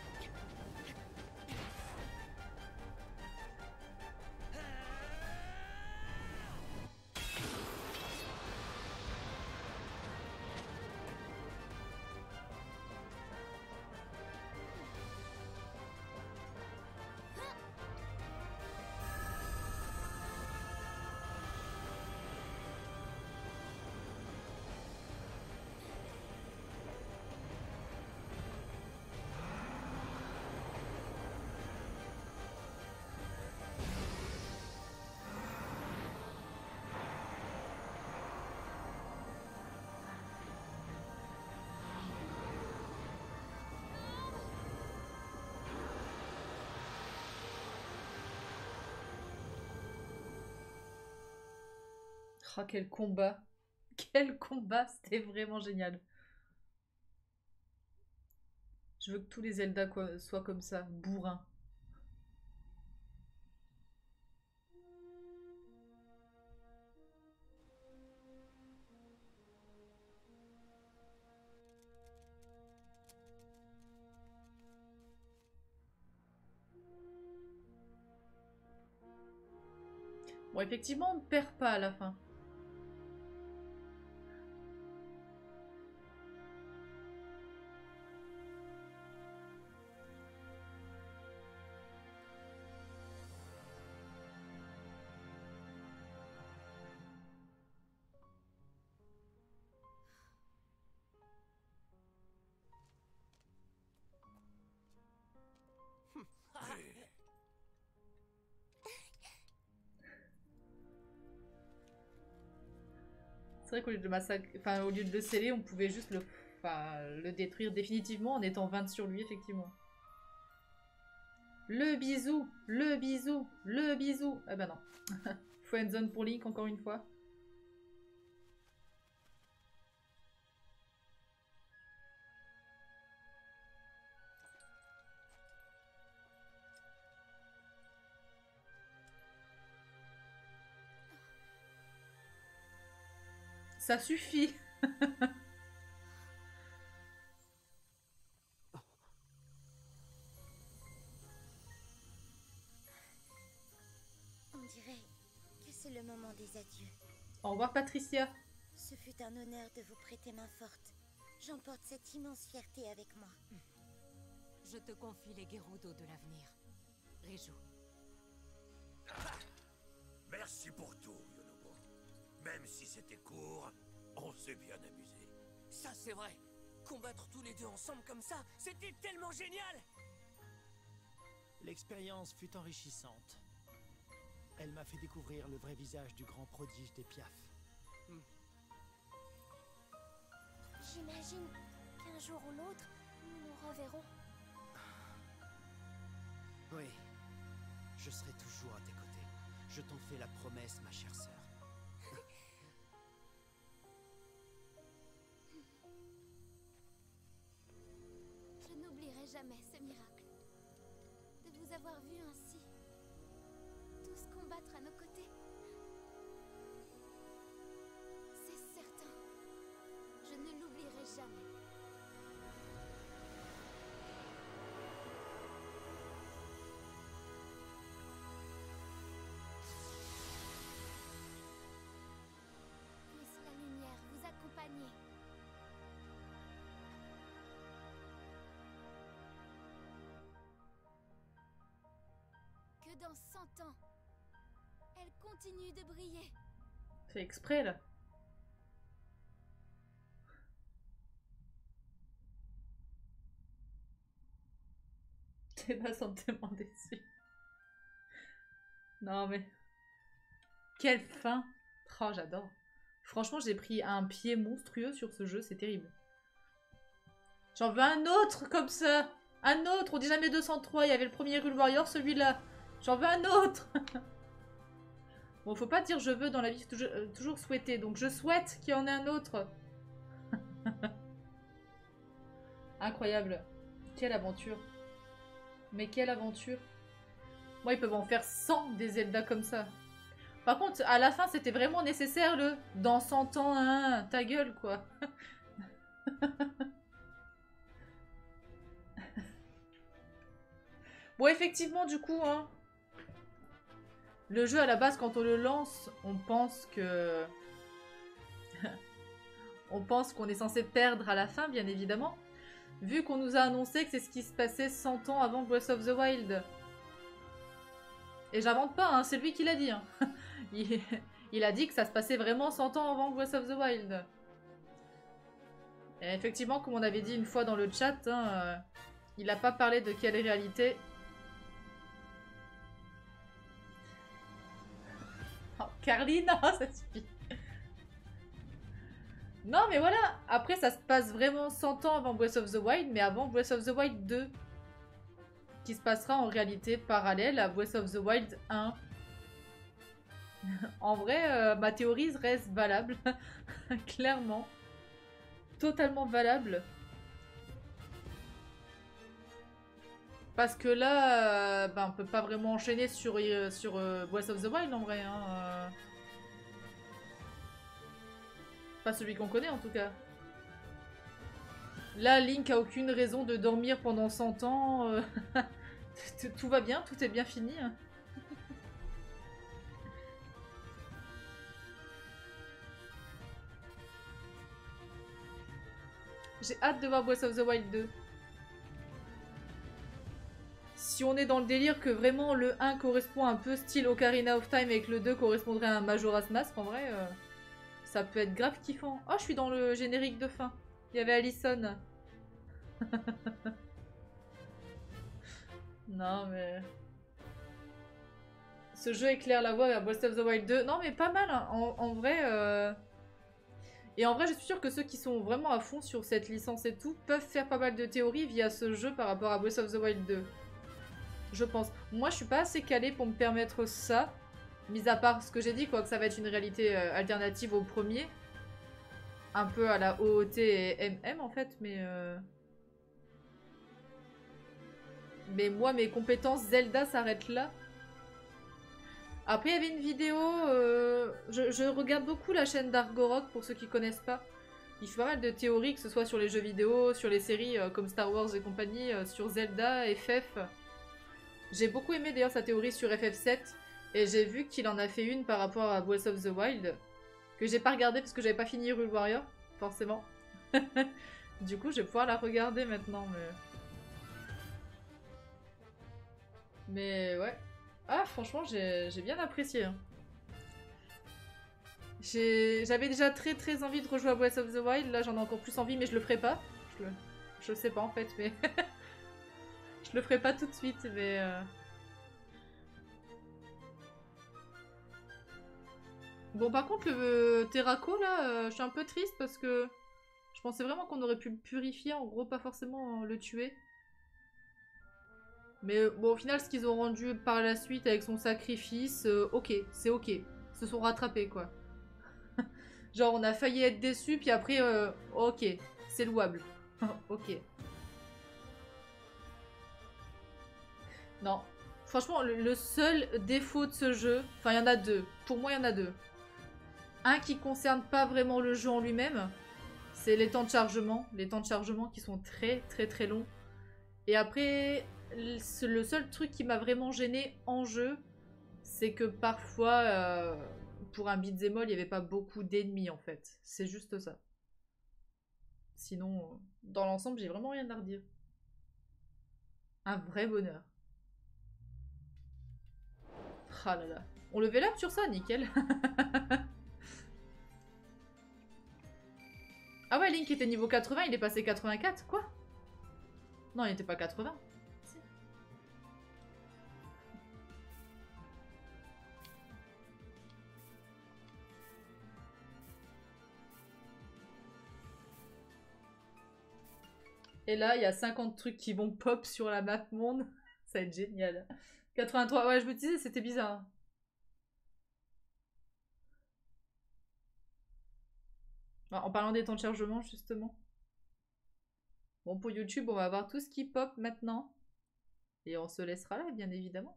[SPEAKER 1] Oh, quel combat. Quel combat, c'était vraiment génial. Je veux que tous les Zelda soient comme ça, bourrins. Bon, effectivement, on ne perd pas à la fin. C'est vrai qu'au lieu de massacrer, enfin, au lieu de le sceller, on pouvait juste le détruire définitivement en étant 20 sur lui, effectivement. Le bisou, le bisou, le bisou. Ah bah non. Friendzone pour Link, encore une fois. Ça suffit.
[SPEAKER 3] On dirait que c'est le moment des adieux.
[SPEAKER 1] Au revoir, Patricia.
[SPEAKER 3] Ce fut un honneur de vous prêter main forte. J'emporte cette immense fierté avec moi.
[SPEAKER 4] Je te confie les Gerudo de l'avenir. Réjou.
[SPEAKER 2] Merci pour tout, Yonobo. Même si c'était court, on s'est bien amusé.
[SPEAKER 5] Ça, c'est vrai. Combattre tous les deux ensemble comme ça, c'était tellement génial.
[SPEAKER 6] L'expérience fut enrichissante. Elle m'a fait découvrir le vrai visage du grand prodige des Piaf.
[SPEAKER 3] J'imagine qu'un jour ou l'autre, nous nous reverrons.
[SPEAKER 5] Oui.
[SPEAKER 6] Je serai toujours à tes côtés. Je t'en fais la promesse, ma chère sœur.
[SPEAKER 3] Je n'oublierai jamais ce miracle. De vous avoir vu ainsi. Tous combattre à nos côtés. C'est certain. Je ne l'oublierai jamais. Puisse la lumière vous accompagner. Que dans 100 ans, elle continue de briller.
[SPEAKER 1] Fait exprès là. Tes bas sont tellement déçus. Non mais... Quelle fin. Oh, j'adore. Franchement, j'ai pris un pied monstrueux sur ce jeu, c'est terrible. J'en veux un autre comme ça. Un autre, on dit jamais 203, il y avait le premier Rule Warrior, celui-là. J'en veux un autre. Bon, faut pas dire je veux dans la vie, toujours souhaiter. Donc je souhaite qu'il y en ait un autre. Incroyable. Quelle aventure. Mais quelle aventure. Moi, ils peuvent en faire 100 des Zelda comme ça. Par contre, à la fin, c'était vraiment nécessaire le « dans 100 ans, hein, ta gueule, quoi ». Bon, effectivement, du coup, hein, le jeu, à la base, quand on le lance, on pense que... on pense qu'on est censé perdre à la fin, bien évidemment. Vu qu'on nous a annoncé que c'est ce qui se passait 100 ans avant Breath of the Wild. Et j'invente pas, hein, c'est lui qui l'a dit. Hein. Il a dit que ça se passait vraiment 100 ans avant Breath of the Wild. Et effectivement, comme on avait dit une fois dans le chat, hein, il n'a pas parlé de quelle réalité. Oh, Carly, non, ça suffit. Non, mais voilà. Après, ça se passe vraiment 100 ans avant Breath of the Wild, mais avant Breath of the Wild 2. Qui se passera en réalité parallèle à Breath of the Wild 1. En vrai, ma théorie reste valable. Clairement. Totalement valable. Parce que là, on peut pas vraiment enchaîner sur Breath of the Wild en vrai. Hein. Pas celui qu'on connaît en tout cas. Là, Link a aucune raison de dormir pendant 100 ans. Tout va bien, tout est bien fini. J'ai hâte de voir Breath of the Wild 2. Si on est dans le délire que vraiment le 1 correspond un peu style Ocarina of Time et que le 2 correspondrait à un Majora's Mask, en vrai, ça peut être grave kiffant. Oh, je suis dans le générique de fin. Il y avait Allison. Non, mais... Ce jeu éclaire la voie vers Breath of the Wild 2. Non, mais pas mal, hein. En vrai... Et en vrai, je suis sûre que ceux qui sont vraiment à fond sur cette licence et tout peuvent faire pas mal de théories via ce jeu par rapport à Breath of the Wild 2. Je pense. Moi, je suis pas assez calée pour me permettre ça. Mis à part ce que j'ai dit, quoi, que ça va être une réalité alternative au premier. Un peu à la OOT et MM, en fait, mais... Mais moi, mes compétences Zelda s'arrêtent là. Après, il y avait une vidéo... je regarde beaucoup la chaîne d'Argorok, pour ceux qui connaissent pas. Il fait pas mal de théories, que ce soit sur les jeux vidéo, sur les séries comme Star Wars et compagnie, sur Zelda, FF. J'ai beaucoup aimé d'ailleurs sa théorie sur FF7. Et j'ai vu qu'il en a fait une par rapport à Breath of the Wild. Que j'ai pas regardé parce que j'avais pas fini Rule Warrior, forcément. Du coup, je vais pouvoir la regarder maintenant, mais ouais. Ah, franchement, j'ai bien apprécié. Hein. J'avais déjà très envie de rejouer à Breath of the Wild. Là, j'en ai encore plus envie, mais je le ferai pas. Je le sais pas, en fait, mais... je le ferai pas tout de suite, mais... Bon, par contre, le Terraco, là, je suis un peu triste parce que... Je pensais vraiment qu'on aurait pu le purifier, en gros, pas forcément le tuer. Mais bon, au final, ce qu'ils ont rendu par la suite avec son sacrifice, ok, c'est ok. Ils se sont rattrapés, quoi. Genre, on a failli être déçus, puis après, ok, c'est louable. Ok. Non. Franchement, le seul défaut de ce jeu, enfin, il y en a deux. Pour moi, il y en a deux. Un qui concerne pas vraiment le jeu en lui-même, c'est les temps de chargement. Les temps de chargement qui sont très, très, très longs. Et après, le seul truc qui m'a vraiment gêné en jeu, c'est que parfois, pour un beat'em all, il n'y avait pas beaucoup d'ennemis, en fait. C'est juste ça. Sinon, dans l'ensemble, j'ai vraiment rien à redire. Un vrai bonheur. Ah là là. On level up sur ça, nickel. Ah ouais, Link était niveau 80, il est passé 84, quoi? Non, il était pas 80. Si. Et là, il y a 50 trucs qui vont pop sur la map monde. Ça va être génial. 83, ouais, je me disais, c'était bizarre. En parlant des temps de chargement, justement. Bon, pour YouTube, on va voir tout ce qui pop maintenant. Et on se laissera là, bien évidemment.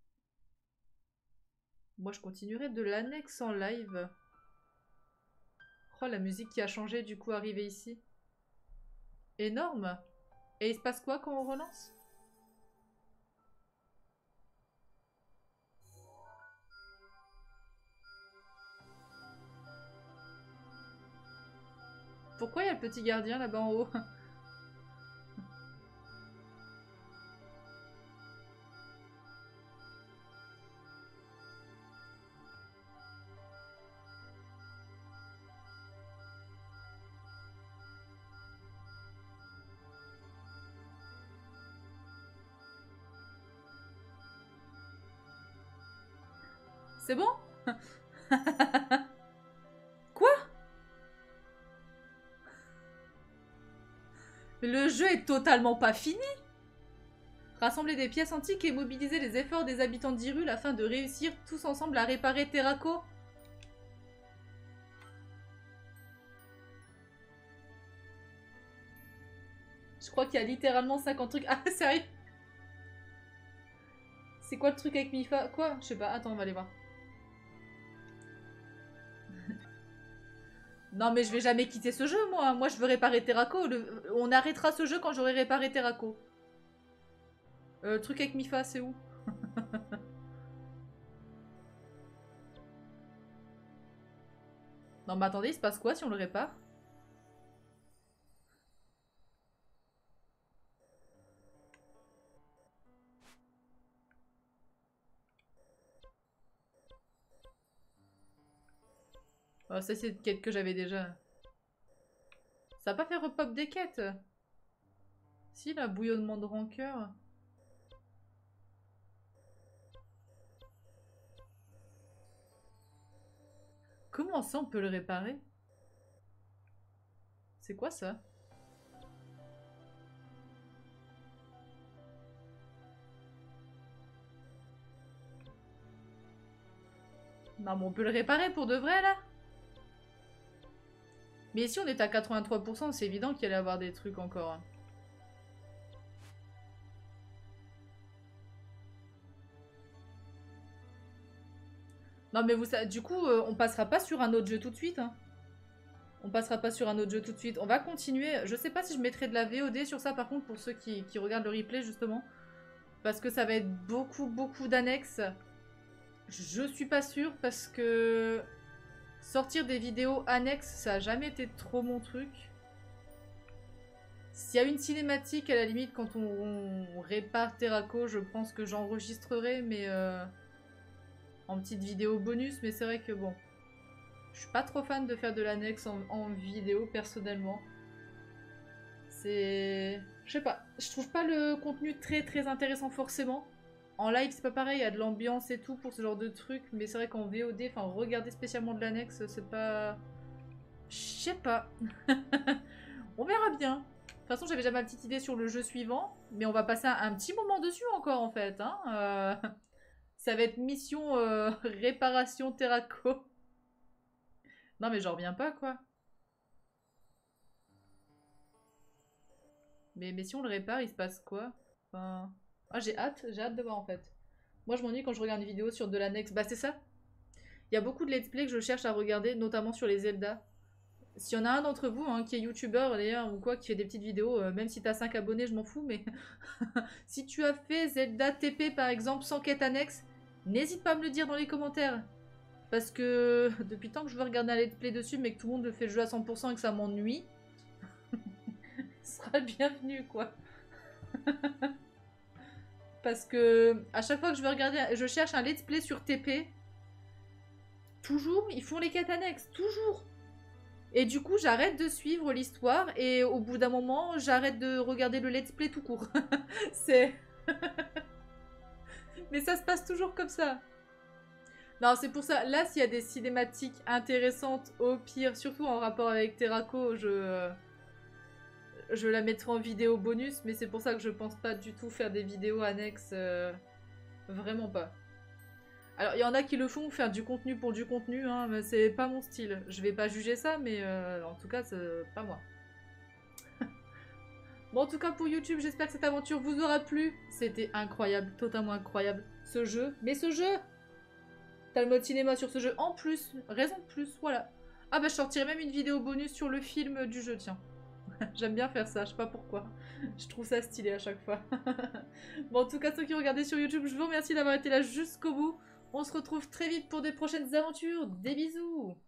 [SPEAKER 1] Moi, je continuerai de l'annexe en live. Oh, la musique qui a changé, du coup, arrivée ici. Énorme. Et il se passe quoi quand on relance? Pourquoi il y a le petit gardien là-bas en haut? C'est bon? Quoi? Le jeu est totalement pas fini. Rassembler des pièces antiques et mobiliser les efforts des habitants d'Hyrule afin de réussir tous ensemble à réparer Terraco. Je crois qu'il y a littéralement 50 trucs. Ah, sérieux? C'est quoi le truc avec Mifa? Quoi? Je sais pas. Attends, on va aller voir. Non, mais je vais jamais quitter ce jeu, moi. Moi, je veux réparer Terraco. On arrêtera ce jeu quand j'aurai réparé Terraco. Le truc avec Mifa, c'est où? Non, mais attendez, il se passe quoi si on le répare? Oh, ça, c'est une quête que j'avais déjà. Ça va pas fait repop des quêtes? Si, là, bouillonnement de rancœur. Comment ça, on peut le réparer? C'est quoi ça? Non, mais on peut le réparer pour de vrai, là? Mais si on est à 83%, c'est évident qu'il allait y avoir des trucs encore. Non, mais vous savez, du coup, on passera pas sur un autre jeu tout de suite. Hein. On passera pas sur un autre jeu tout de suite. On va continuer. Je sais pas si je mettrai de la VOD sur ça, par contre, pour ceux qui regardent le replay, justement. Parce que ça va être beaucoup, beaucoup d'annexes. Je suis pas sûre, parce que... sortir des vidéos annexes, ça a jamais été trop mon truc. S'il y a une cinématique, à la limite, quand on répare Terraco, je pense que j'enregistrerai, mais... en petite vidéo bonus, mais c'est vrai que bon... je suis pas trop fan de faire de l'annexe en vidéo, personnellement. C'est... je sais pas, je trouve pas le contenu très très intéressant forcément. En live, c'est pas pareil, il y a de l'ambiance et tout pour ce genre de truc, mais c'est vrai qu'en VOD, enfin, regarder spécialement de l'annexe, c'est pas... je sais pas. On verra bien. toute façon, j'avais déjà ma petite idée sur le jeu suivant, mais on va passer un petit moment dessus encore en fait. Hein. Ça va être mission réparation Terraco. Non mais j'en reviens pas quoi. Mais si on le répare, il se passe quoi? Enfin... Ah j'ai hâte de voir en fait. Moi je m'ennuie quand je regarde une vidéo sur de l'annexe. Bah c'est ça. Il y a beaucoup de let's play que je cherche à regarder, notamment sur les Zelda. S'il y en a un d'entre vous hein, qui est youtubeur d'ailleurs ou quoi, qui fait des petites vidéos, même si t'as 5 abonnés, je m'en fous, mais si tu as fait Zelda TP par exemple sans quête annexe, n'hésite pas à me le dire dans les commentaires. Parce que depuis le temps que je veux regarder un let's play dessus, mais que tout le monde le fait le jeu à 100% et que ça m'ennuie, ce sera le bienvenu quoi. Parce que à chaque fois que je veux regarder, je cherche un let's play sur TP, toujours ils font les quêtes annexes, toujours. Et du coup, j'arrête de suivre l'histoire et au bout d'un moment, j'arrête de regarder le let's play tout court. C'est... Mais ça se passe toujours comme ça. Non, c'est pour ça. Là, s'il y a des cinématiques intéressantes, au pire, surtout en rapport avec Terraco, je la mettrai en vidéo bonus. Mais c'est pour ça que je pense pas du tout faire des vidéos annexes. Vraiment pas. Alors, il y en a qui le font, faire du contenu pour du contenu, hein, mais c'est pas mon style. Je vais pas juger ça, mais en tout cas, c'est pas moi. Bon, en tout cas, pour YouTube, j'espère que cette aventure vous aura plu. C'était incroyable, totalement incroyable, ce jeu. Mais ce jeu, t'as le mode cinéma sur ce jeu en plus, raison de plus, voilà. Ah bah, je sortirai même une vidéo bonus sur le film du jeu, tiens. J'aime bien faire ça, je sais pas pourquoi. Je trouve ça stylé à chaque fois. Bon, en tout cas, ceux qui regardaient sur YouTube, je vous remercie d'avoir été là jusqu'au bout. On se retrouve très vite pour des prochaines aventures. Des bisous!